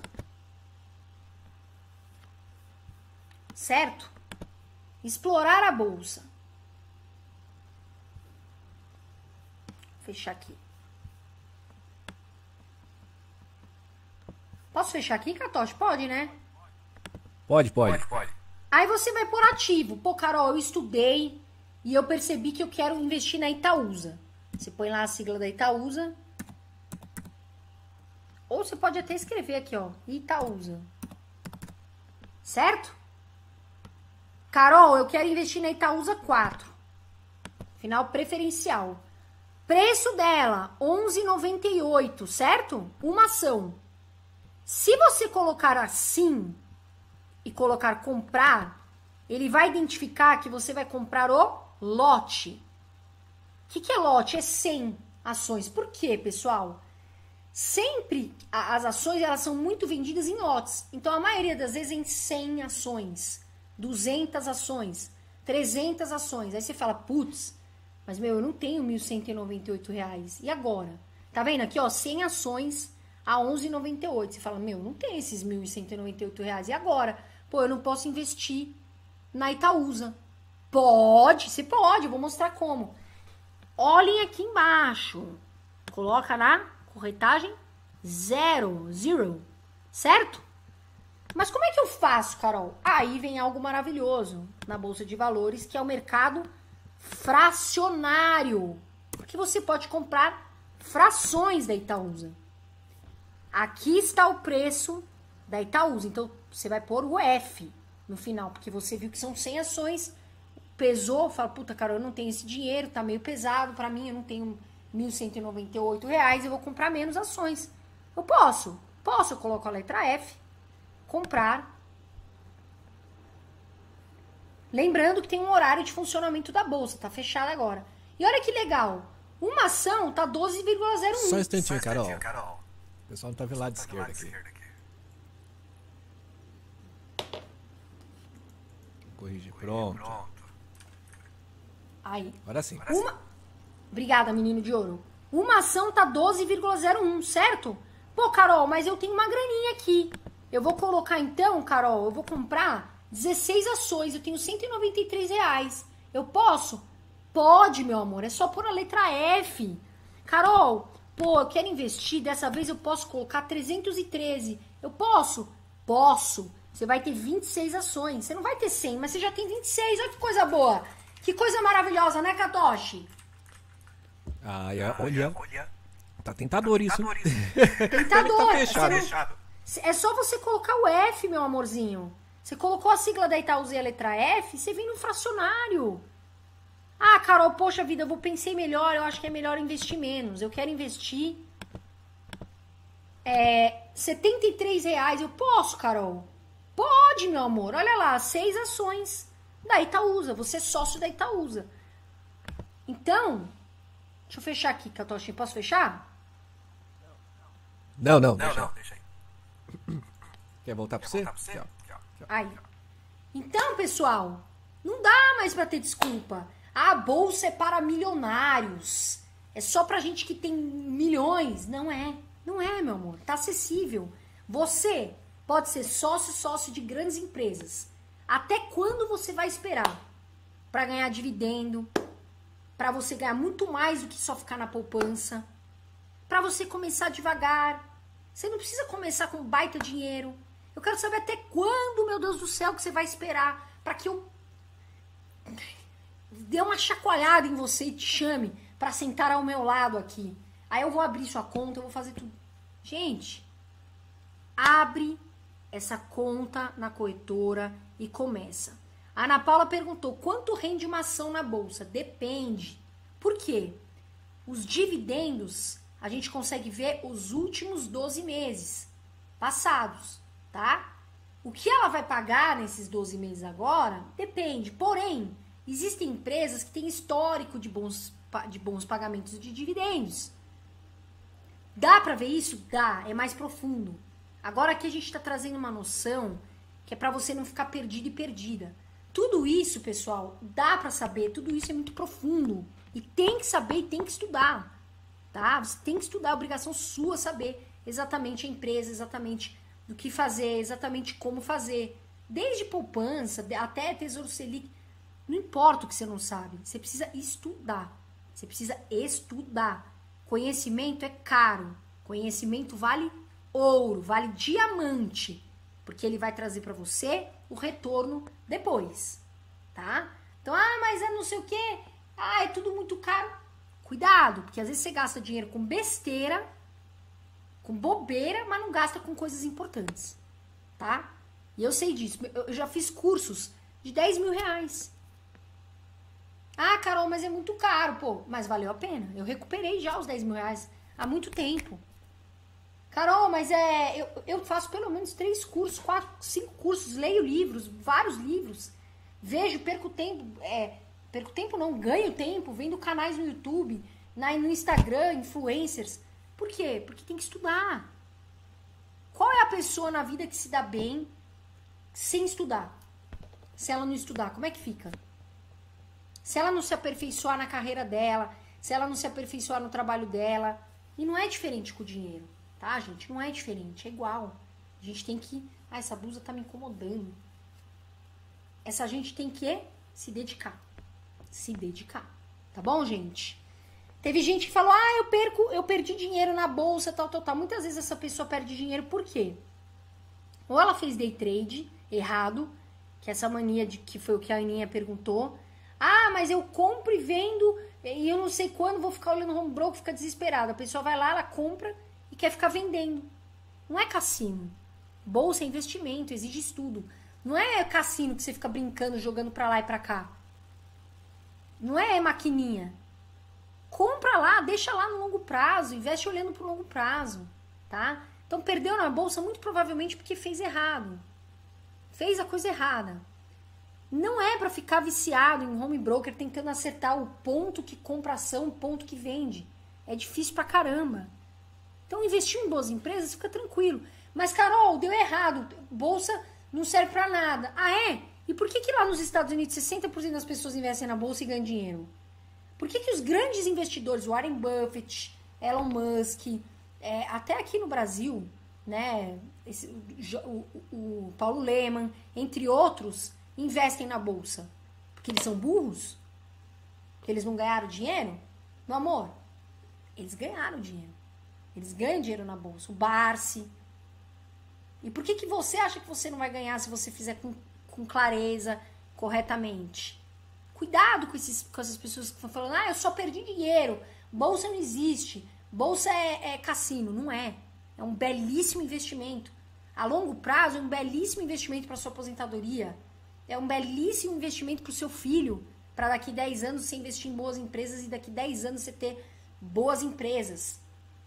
Certo? Explorar a Bolsa. Vou fechar aqui. Posso fechar aqui, Catoshi? Pode, né? Pode, pode, pode, pode. Aí você vai por ativo. Pô, Carol, eu estudei e eu percebi que eu quero investir na Itaúsa. Você põe lá a sigla da Itaúsa. Ou você pode até escrever aqui, ó, Itaúsa. Certo? Carol, eu quero investir na Itaúsa quatro. Final preferencial. Preço dela, onze reais e noventa e oito centavos, certo? Uma ação. Se você colocar assim e colocar comprar, ele vai identificar que você vai comprar o lote. O que, que é lote? É cem ações. Por quê, pessoal? Sempre as ações elas são muito vendidas em lotes. Então, a maioria das vezes em cem ações, duzentas ações, trezentas ações. Aí você fala, putz, mas meu, eu não tenho mil cento e noventa e oito reais. E agora? Tá vendo aqui, ó, cem ações a onze reais e noventa e oito centavos. Você fala, meu, não tem esses mil cento e noventa e oito reais. E agora? Pô, eu não posso investir na Itaúsa. Pode, você pode, eu vou mostrar como. Olhem aqui embaixo. Coloca na corretagem zero, zero, certo? Mas como é que eu faço, Carol? Aí vem algo maravilhoso na Bolsa de Valores, que é o mercado fracionário. Porque você pode comprar frações da Itaúsa. Aqui está o preço da Itaúsa. Então, você vai pôr o F no final, porque você viu que são cem ações, pesou, fala, puta, cara, eu não tenho esse dinheiro, tá meio pesado pra mim, eu não tenho mil cento e noventa e oito reais, eu vou comprar menos ações. Eu posso, posso, eu coloco a letra F, comprar. Lembrando que tem um horário de funcionamento da bolsa, tá fechada agora. E olha que legal, uma ação tá doze vírgula zero um. Só um instantinho, Carol. O pessoal não tá vendo lá de esquerda aqui. Corrigir. Pronto. Aí. Agora sim. Uma... Obrigada, menino de ouro. Uma ação tá doze vírgula zero um, certo? Pô, Carol, mas eu tenho uma graninha aqui. Eu vou colocar então, Carol, eu vou comprar dezesseis ações. Eu tenho cento e noventa e três reais. Eu posso? Pode, meu amor. É só pôr a letra F. Carol, pô, eu quero investir. Dessa vez eu posso colocar trezentos e treze. Eu posso? Posso. Você vai ter vinte e seis ações. Você não vai ter cem, mas você já tem vinte e seis. Olha que coisa boa. Que coisa maravilhosa, né, Katoshi? Ai, olha, olha. Tá tentador isso. Hein? Tentador. Tá fechado. Não... fechado. É só você colocar o F, meu amorzinho. Você colocou a sigla da Itaúsa e a letra F, você vem no fracionário. Ah, Carol, poxa vida, eu vou pensei melhor, eu acho que é melhor investir menos. Eu quero investir é, setenta e três reais. Eu posso, Carol? Pode, meu amor. Olha lá, seis ações da Itaúsa. Você é sócio da Itaúsa. Então, deixa eu fechar aqui, Katoshi. Posso fechar? Não, não. Não, não, deixa aí. Quer voltar pra Quer você? voltar pra você? Aqui, ó. Aqui, ó. Aí. Então, pessoal, não dá mais pra ter desculpa. Ah, a bolsa é para milionários. É só pra gente que tem milhões. Não é. Não é, meu amor. Tá acessível. Você pode ser sócio, sócio de grandes empresas. Até quando você vai esperar pra ganhar dividendo? Pra você ganhar muito mais do que só ficar na poupança? Pra você começar devagar? Você não precisa começar com baita dinheiro. Eu quero saber até quando, meu Deus do céu, que você vai esperar pra que eu dê uma chacoalhada em você e te chame pra sentar ao meu lado aqui. Aí eu vou abrir sua conta, eu vou fazer tudo. Gente, abre essa conta na corretora e começa. A Ana Paula perguntou, quanto rende uma ação na bolsa? Depende. Por quê? Os dividendos, a gente consegue ver os últimos doze meses passados, tá? O que ela vai pagar nesses doze meses agora, depende. Porém, existem empresas que têm histórico de bons, de bons pagamentos de dividendos. Dá pra ver isso? Dá, é mais profundo. Agora aqui a gente tá trazendo uma noção que é pra você não ficar perdido e perdida. Tudo isso, pessoal, dá pra saber, tudo isso é muito profundo. E tem que saber e tem que estudar, tá? Você tem que estudar, é obrigação sua saber exatamente a empresa, exatamente do que fazer, exatamente como fazer. Desde poupança até Tesouro Selic, não importa o que você não sabe, você precisa estudar. Você precisa estudar. Conhecimento é caro, conhecimento vale ouro, vale diamante, porque ele vai trazer para você o retorno depois, tá? Então, ah, mas é não sei o quê, ah, é tudo muito caro. Cuidado, porque às vezes você gasta dinheiro com besteira, com bobeira, mas não gasta com coisas importantes, tá? E eu sei disso, eu já fiz cursos de dez mil reais. Ah, Carol, mas é muito caro, pô, mas valeu a pena. Eu recuperei já os dez mil reais há muito tempo. Carol, mas é, eu, eu faço pelo menos três cursos, quatro, cinco cursos, leio livros, vários livros, vejo, perco tempo, é, perco tempo não, ganho tempo, vendo canais no YouTube, na, no Instagram, influencers. Por quê? Porque tem que estudar. Qual é a pessoa na vida que se dá bem sem estudar? Se ela não estudar, como é que fica? Se ela não se aperfeiçoar na carreira dela, se ela não se aperfeiçoar no trabalho dela, e não é diferente com o dinheiro. Tá, gente? Não é diferente, é igual. A gente tem que... Ah, essa blusa tá me incomodando. Essa gente tem que se dedicar. Se dedicar. Tá bom, gente? Teve gente que falou, ah, eu perco, eu perdi dinheiro na bolsa, tal, tal, tal. Muitas vezes essa pessoa perde dinheiro, por quê? Ou ela fez day trade errado, que essa mania de que foi o que a Aninha perguntou. Ah, mas eu compro e vendo, e eu não sei quando, vou ficar olhando home broker, fica desesperada. A pessoa vai lá, ela compra e quer ficar vendendo. Não é cassino. Bolsa é investimento, exige estudo. Não é cassino que você fica brincando, jogando pra lá e pra cá. Não é maquininha. Compra lá, deixa lá no longo prazo, investe olhando pro longo prazo, tá? Então perdeu na bolsa muito provavelmente porque fez errado. Fez a coisa errada. Não é pra ficar viciado em home broker tentando acertar o ponto que compra ação, o ponto que vende. É difícil pra caramba. Então, investir em boas empresas, fica tranquilo. Mas, Carol, deu errado. Bolsa não serve pra nada. Ah, é? E por que que lá nos Estados Unidos sessenta por cento das pessoas investem na bolsa e ganham dinheiro? Por que que os grandes investidores, Warren Buffett, Elon Musk, é, até aqui no Brasil, né, esse, o, o, o Paulo Lehmann, entre outros, investem na bolsa? Porque eles são burros? Porque eles não ganharam dinheiro? Meu amor, eles ganharam dinheiro. Eles ganham dinheiro na bolsa. O Barsi. E por que, que você acha que você não vai ganhar se você fizer com, com clareza, corretamente? Cuidado com, esses, com essas pessoas que estão falando, ah, eu só perdi dinheiro, bolsa não existe, bolsa é, é cassino. Não é. É um belíssimo investimento. A longo prazo é um belíssimo investimento para sua aposentadoria. É um belíssimo investimento para o seu filho, para daqui dez anos você investir em boas empresas e daqui dez anos você ter boas empresas.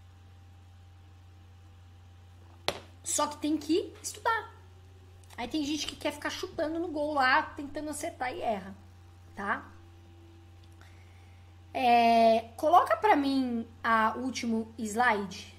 Só que tem que estudar. Aí tem gente que quer ficar chutando no gol lá, tentando acertar e erra, tá? É, coloca pra mim a último slide.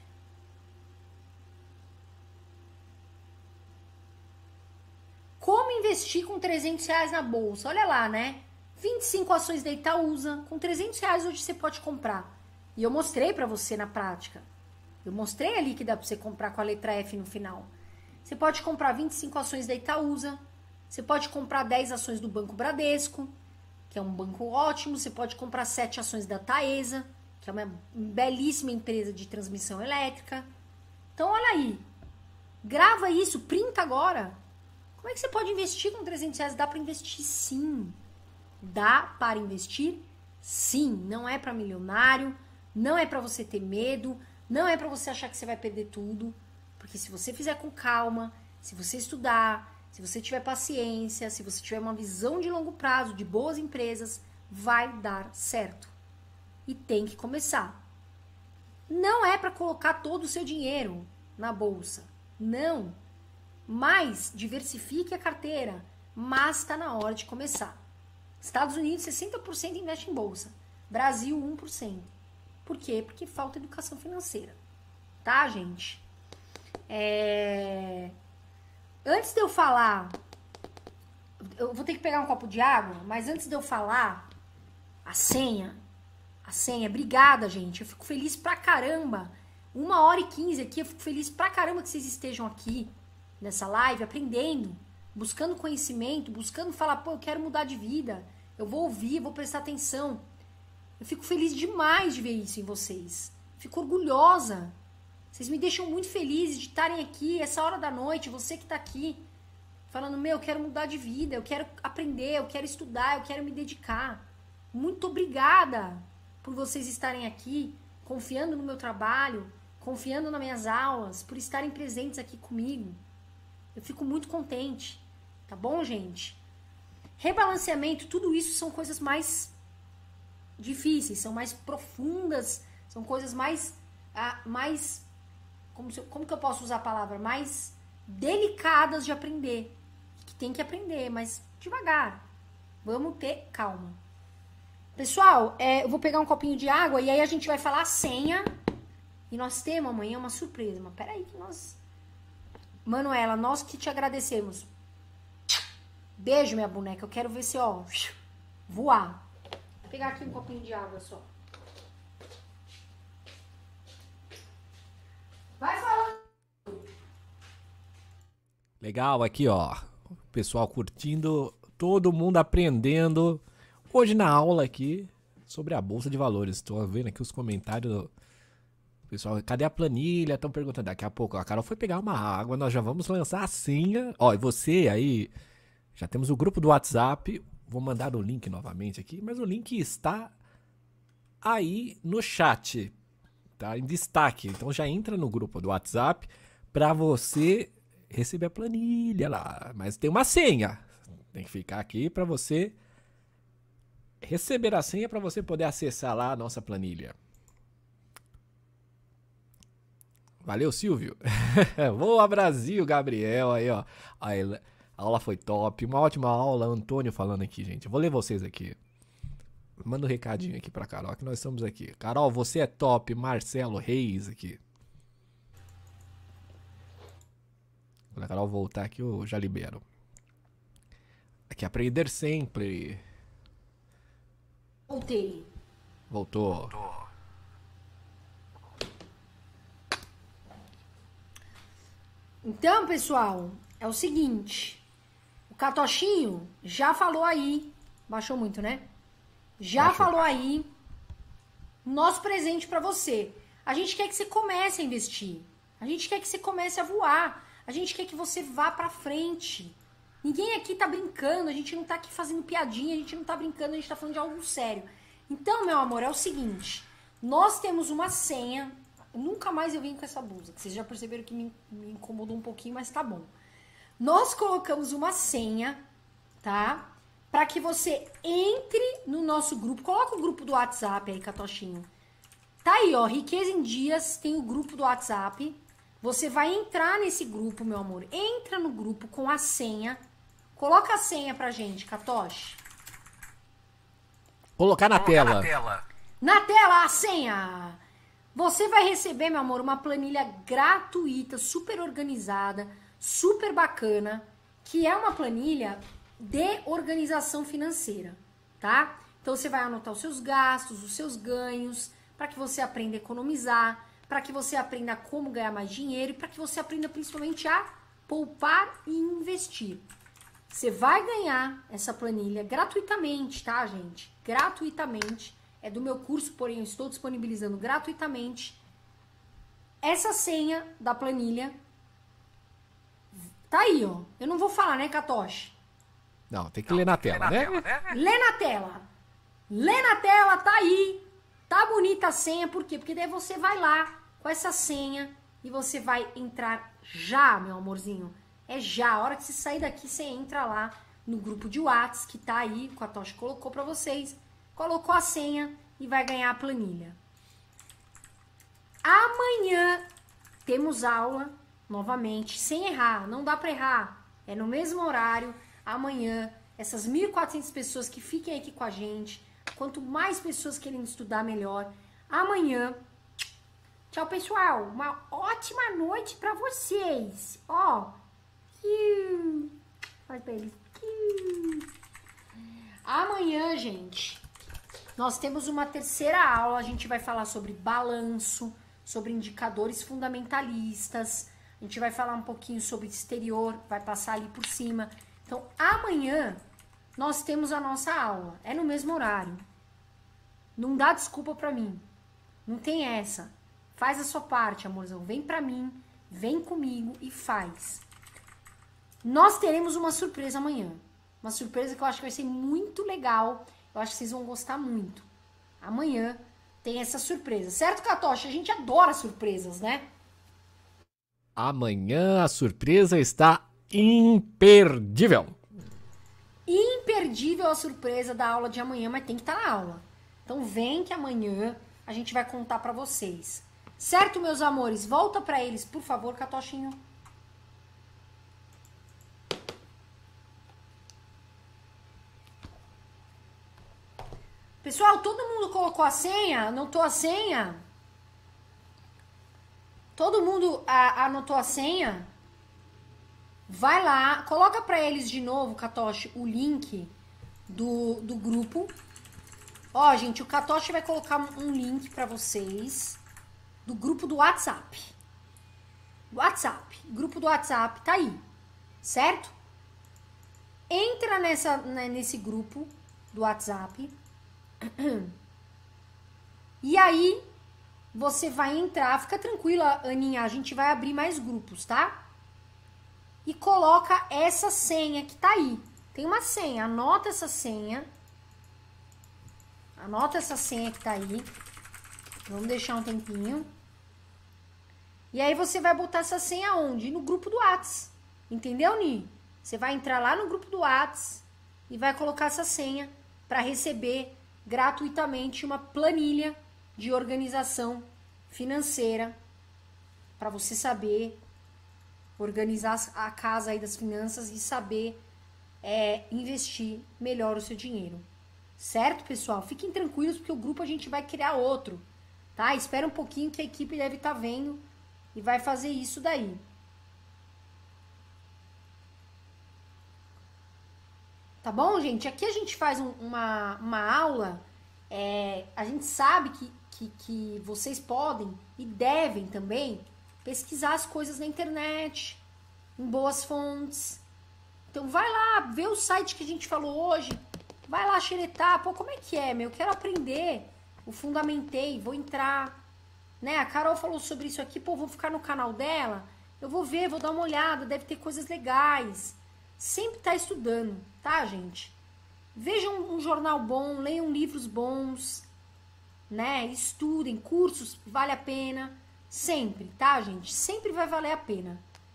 Como investir com trezentos reais na bolsa? Olha lá, né? vinte e cinco ações da Itaúsa. Com trezentos reais hoje você pode comprar. E eu mostrei pra você na prática. Eu mostrei ali que dá pra você comprar com a letra F no final. Você pode comprar vinte e cinco ações da Itaúsa. Você pode comprar dez ações do Banco Bradesco, que é um banco ótimo. Você pode comprar sete ações da Taesa, que é uma belíssima empresa de transmissão elétrica. Então, olha aí. Grava isso, printa agora. Como é que você pode investir com trezentos reais? Dá para investir sim. Dá para investir sim. Não é para milionário, não é para você ter medo, não é para você achar que você vai perder tudo. Porque se você fizer com calma, se você estudar, se você tiver paciência, se você tiver uma visão de longo prazo, de boas empresas, vai dar certo. E tem que começar. Não é para colocar todo o seu dinheiro na bolsa. Não. Mas diversifique a carteira. Mas está na hora de começar. Estados Unidos, sessenta por cento investe em bolsa. Brasil, um por cento. Por quê? Porque falta educação financeira. Tá, gente? É... Antes de eu falar... Eu vou ter que pegar um copo de água, mas antes de eu falar a senha... A senha, obrigada, gente. Eu fico feliz pra caramba. Uma hora e quinze aqui, eu fico feliz pra caramba que vocês estejam aqui nessa live, aprendendo, buscando conhecimento, buscando falar, pô, eu quero mudar de vida. Eu vou ouvir, vou prestar atenção. Eu fico feliz demais de ver isso em vocês. Fico orgulhosa. Vocês me deixam muito felizes de estarem aqui, essa hora da noite, você que tá aqui, falando, meu, eu quero mudar de vida, eu quero aprender, eu quero estudar, eu quero me dedicar. Muito obrigada por vocês estarem aqui, confiando no meu trabalho, confiando nas minhas aulas, por estarem presentes aqui comigo. Eu fico muito contente, tá bom, gente? Rebalanceamento, tudo isso são coisas mais difíceis, são mais profundas, são coisas mais, ah, mais como, se, como que eu posso usar a palavra? Mais delicadas de aprender, que tem que aprender, mas devagar. Vamos ter calma. Pessoal, é, eu vou pegar um copinho de água e aí a gente vai falar a senha. E nós temos amanhã uma surpresa. Mas peraí que nós... Manuela, nós que te agradecemos. Beijo, minha boneca. Eu quero ver você, ó, voar. Vou pegar aqui um copinho de água só. Vai falando. Legal, aqui, ó. O pessoal curtindo, todo mundo aprendendo. Hoje na aula aqui sobre a Bolsa de Valores. Estou vendo aqui os comentários. Pessoal, cadê a planilha? Estão perguntando. Daqui a pouco a Carol foi pegar uma água. Nós já vamos lançar a senha. Ó, e você aí, já temos o grupo do WhatsApp. Vou mandar o link novamente aqui. Mas o link está aí no chat. Tá em destaque. Então já entra no grupo do WhatsApp para você receber a planilha lá. Mas tem uma senha. Tem que ficar aqui para você receber a senha para você poder acessar lá a nossa planilha. Valeu, Silvio. Boa, Brasil, Gabriel. Aí, ó. A aula foi top. Uma ótima aula. Antônio falando aqui, gente. Eu vou ler vocês aqui. Manda um recadinho aqui pra Carol, que nós estamos aqui. Carol, você é top. Marcelo Reis aqui. Quando a Carol voltar aqui, eu já libero. Aqui, aprender sempre. Voltei. Voltou. Voltou. Então, pessoal, é o seguinte. O Catochinho já falou aí. Baixou muito, né? Já Baixou. falou aí. Nosso presente pra você. A gente quer que você comece a investir. A gente quer que você comece a voar. A gente quer que você vá pra frente. Ninguém aqui tá brincando, a gente não tá aqui fazendo piadinha, a gente não tá brincando, a gente tá falando de algo sério. Então, meu amor, é o seguinte, nós temos uma senha, nunca mais eu venho com essa blusa, que vocês já perceberam que me, me incomodou um pouquinho, mas tá bom. Nós colocamos uma senha, tá? Pra que você entre no nosso grupo, coloca o grupo do WhatsApp aí, Catochinho. Tá aí, ó, Riqueza em Dias, tem o grupo do WhatsApp. Você vai entrar nesse grupo, meu amor. Entra no grupo com a senha. Coloca a senha pra gente, Catoche. Colocar na Colocar tela. na tela. Na tela, a senha. Você vai receber, meu amor, uma planilha gratuita, super organizada, super bacana, que é uma planilha de organização financeira, tá? Então, você vai anotar os seus gastos, os seus ganhos, para que você aprenda a economizar, para que você aprenda como ganhar mais dinheiro e para que você aprenda principalmente a poupar e investir. Você vai ganhar essa planilha gratuitamente, tá, gente? Gratuitamente. É do meu curso, porém eu estou disponibilizando gratuitamente essa senha da planilha. Tá aí, ó. Eu não vou falar, né, Catoche? Não, tem que ler na tela, né? Lê na tela. Lê na tela, tá aí. Tá bonita a senha, por quê? Porque daí você vai lá com essa senha e você vai entrar já, meu amorzinho. É já, a hora que você sair daqui, você entra lá no grupo de WhatsApp, que tá aí, o Catoche colocou pra vocês. Colocou a senha e vai ganhar a planilha. Amanhã temos aula, novamente, sem errar, não dá pra errar. É no mesmo horário, amanhã, essas mil e quatrocentas pessoas que fiquem aqui com a gente, quanto mais pessoas querem estudar, melhor. Amanhã, tchau, pessoal, uma ótima noite pra vocês. Ó, faz pra eles. Amanhã, gente, nós temos uma terceira aula, a gente vai falar sobre balanço, sobre indicadores fundamentalistas, a gente vai falar um pouquinho sobre exterior, vai passar ali por cima. Então, amanhã, nós temos a nossa aula, é no mesmo horário. Não dá desculpa pra mim, não tem essa. Faz a sua parte, amorzão, vem pra mim, vem comigo e faz. Nós teremos uma surpresa amanhã, uma surpresa que eu acho que vai ser muito legal, eu acho que vocês vão gostar muito. Amanhã tem essa surpresa, certo, Catoche? A gente adora surpresas, né? Amanhã a surpresa está imperdível. Imperdível a surpresa da aula de amanhã, mas tem que estar na aula. Então vem que amanhã a gente vai contar pra vocês. Certo, meus amores? Volta pra eles, por favor, Catochinho. Pessoal, todo mundo colocou a senha? Anotou a senha? Todo mundo a, anotou a senha? Vai lá, coloca pra eles de novo, Catoche, o link do, do grupo. Ó, gente, o Catoche vai colocar um link pra vocês do grupo do WhatsApp. WhatsApp, grupo do WhatsApp, tá aí, certo? Entra nessa, né, nesse grupo do WhatsApp. E aí, você vai entrar, fica tranquila, Aninha, a gente vai abrir mais grupos, tá? E coloca essa senha que tá aí. Tem uma senha, anota essa senha. Anota essa senha que tá aí. Vamos deixar um tempinho. E aí você vai botar essa senha onde? No grupo do WhatsApp. Entendeu, Ni? Você vai entrar lá no grupo do WhatsApp e vai colocar essa senha para receber gratuitamente uma planilha de organização financeira para você saber organizar a casa aí das finanças e saber é, investir melhor o seu dinheiro. Certo, pessoal? Fiquem tranquilos porque o grupo a gente vai criar outro, tá? Espera um pouquinho que a equipe deve estar vendo e vai fazer isso daí. Tá bom, gente? Aqui a gente faz um, uma, uma aula, é, a gente sabe que, que, que vocês podem e devem também pesquisar as coisas na internet, em boas fontes. Então vai lá, vê o site que a gente falou hoje, vai lá xeretar, pô, como é que é, meu? Eu quero aprender, o fundamentei, vou entrar, né? A Carol falou sobre isso aqui, pô, vou ficar no canal dela, Eu vou ver, vou dar uma olhada, deve ter coisas legais. Sempre tá estudando, tá, gente? Vejam um jornal bom, leiam livros bons, né? Estudem, cursos, vale a pena. Sempre, tá, gente? Sempre vai valer a pena.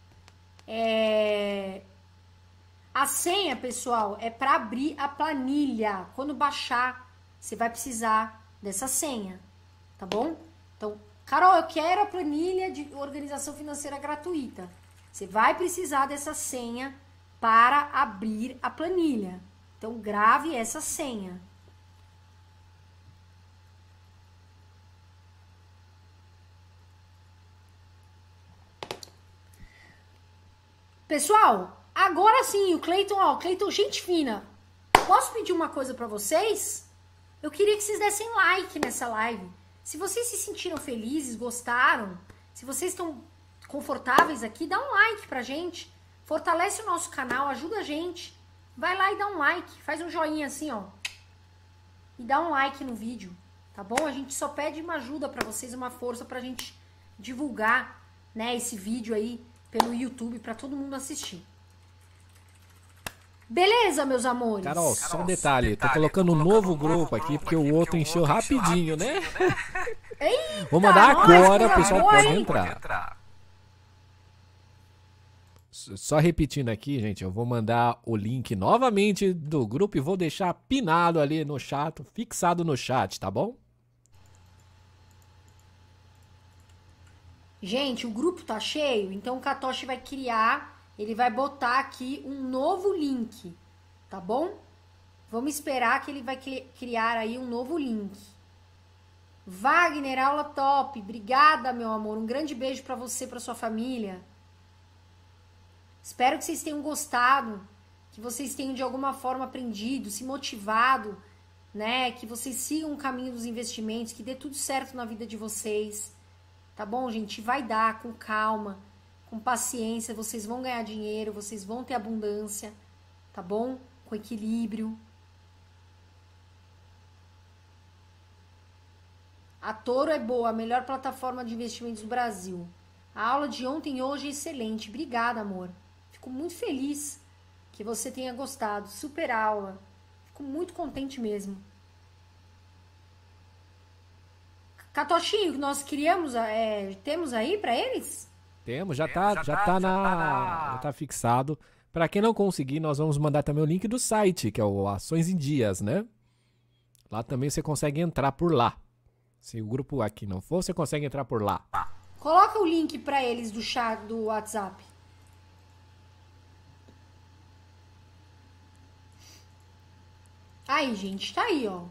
É... A senha, pessoal, é para abrir a planilha. Quando baixar, você vai precisar dessa senha, tá bom? Então, Carol, eu quero a planilha de organização financeira gratuita. Você vai precisar dessa senha para abrir a planilha. Então, grave essa senha. Pessoal, agora sim, o Cleiton, ó, o Cleiton, gente fina. Posso pedir uma coisa pra vocês? Eu queria que vocês dessem like nessa live. Se vocês se sentiram felizes, gostaram, se vocês estão confortáveis aqui, dá um like pra gente. Fortalece o nosso canal, ajuda a gente. Vai lá e dá um like, faz um joinha assim, ó. E dá um like no vídeo, tá bom? A gente só pede uma ajuda pra vocês, uma força pra gente divulgar, né, esse vídeo aí pelo YouTube pra todo mundo assistir. Beleza, meus amores? Carol, só um detalhe, tô colocando um novo grupo aqui porque o outro encheu rapidinho, né? Eita, vou mandar agora, o pessoal pode hein? entrar. Só repetindo aqui, gente, eu vou mandar o link novamente do grupo e vou deixar pinado ali no chat, fixado no chat, tá bom? Gente, o grupo tá cheio, então o Katoshi vai criar, ele vai botar aqui um novo link, tá bom? Vamos esperar que ele vai criar aí um novo link. Wagner, aula top, obrigada, meu amor, um grande beijo pra você e pra sua família. Espero que vocês tenham gostado, que vocês tenham de alguma forma aprendido, se motivado, né? Que vocês sigam o caminho dos investimentos, que dê tudo certo na vida de vocês. Tá bom, gente? Vai dar com calma, com paciência, vocês vão ganhar dinheiro, vocês vão ter abundância, tá bom? Com equilíbrio. A Toro é boa, a melhor plataforma de investimentos do Brasil. A aula de ontem e hoje é excelente. Obrigada, amor. Fico muito feliz que você tenha gostado. Super aula. Fico muito contente mesmo. Katoshinho, nós criamos, é, temos aí para eles? Temos, já tá, já tá na, já tá fixado. Para quem não conseguir, nós vamos mandar também o link do site, que é o Ações em Dias, né? Lá também você consegue entrar por lá. Se o grupo aqui não for, você consegue entrar por lá. Coloca o link para eles do chat do WhatsApp. Aí, gente, tá aí, ó.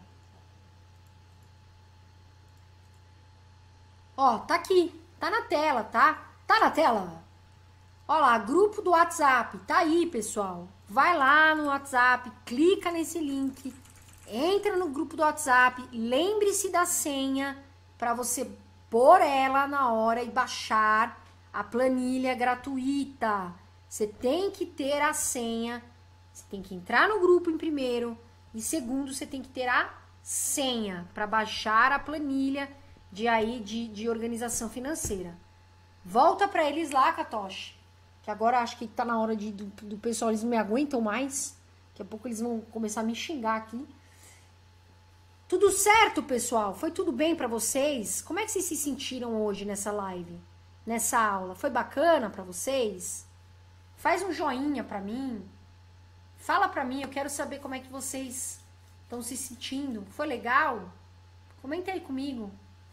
Ó, tá aqui, tá na tela, tá? Tá na tela? Ó lá, grupo do WhatsApp, tá aí, pessoal. Vai lá no WhatsApp, clica nesse link, entra no grupo do WhatsApp, lembre-se da senha para você pôr ela na hora e baixar a planilha gratuita. Você tem que ter a senha, você tem que entrar no grupo em primeiro e segundo, você tem que ter a senha para baixar a planilha de aí de, de organização financeira. Volta para eles lá, Katoshi, que agora acho que tá na hora de, do, do pessoal, eles não me aguentam mais. Daqui a pouco eles vão começar a me xingar aqui. Tudo certo, pessoal? Foi tudo bem para vocês? Como é que vocês se sentiram hoje nessa live? Nessa aula? Foi bacana para vocês? Faz um joinha para mim. Fala para mim, eu quero saber como é que vocês estão se sentindo. Foi legal? Comenta aí comigo.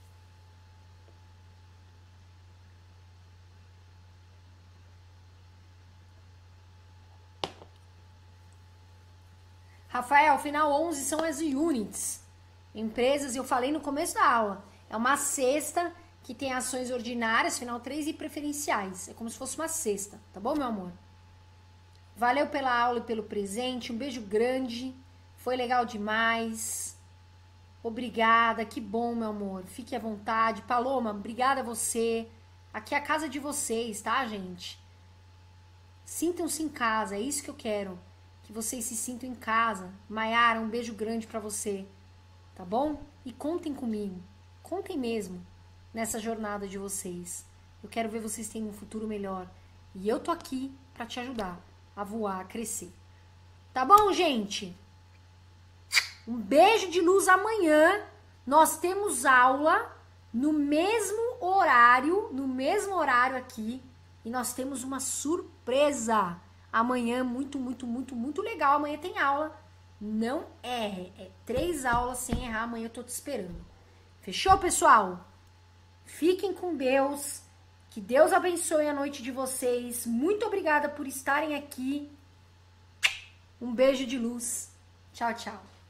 Rafael, final onze são as units. Empresas, eu falei no começo da aula, é uma cesta que tem ações ordinárias, final três e preferenciais. É como se fosse uma cesta, tá bom, meu amor? Valeu pela aula e pelo presente, um beijo grande, foi legal demais. Obrigada, que bom, meu amor, fique à vontade. Paloma, obrigada a você. Aqui é a casa de vocês, tá, gente? Sintam-se em casa, é isso que eu quero. Que vocês se sintam em casa. Maiara, um beijo grande pra você. Tá bom? E contem comigo. Contem mesmo nessa jornada de vocês. Eu quero ver vocês terem um futuro melhor. E eu tô aqui pra te ajudar a voar, a crescer. Tá bom, gente? Um beijo de luz amanhã. Nós temos aula no mesmo horário, no mesmo horário aqui. E nós temos uma surpresa. Amanhã, muito, muito, muito, muito legal. Amanhã tem aula. Não erre. É três aulas sem errar. Amanhã eu tô te esperando. Fechou, pessoal? Fiquem com Deus. Que Deus abençoe a noite de vocês. Muito obrigada por estarem aqui. Um beijo de luz. Tchau, tchau.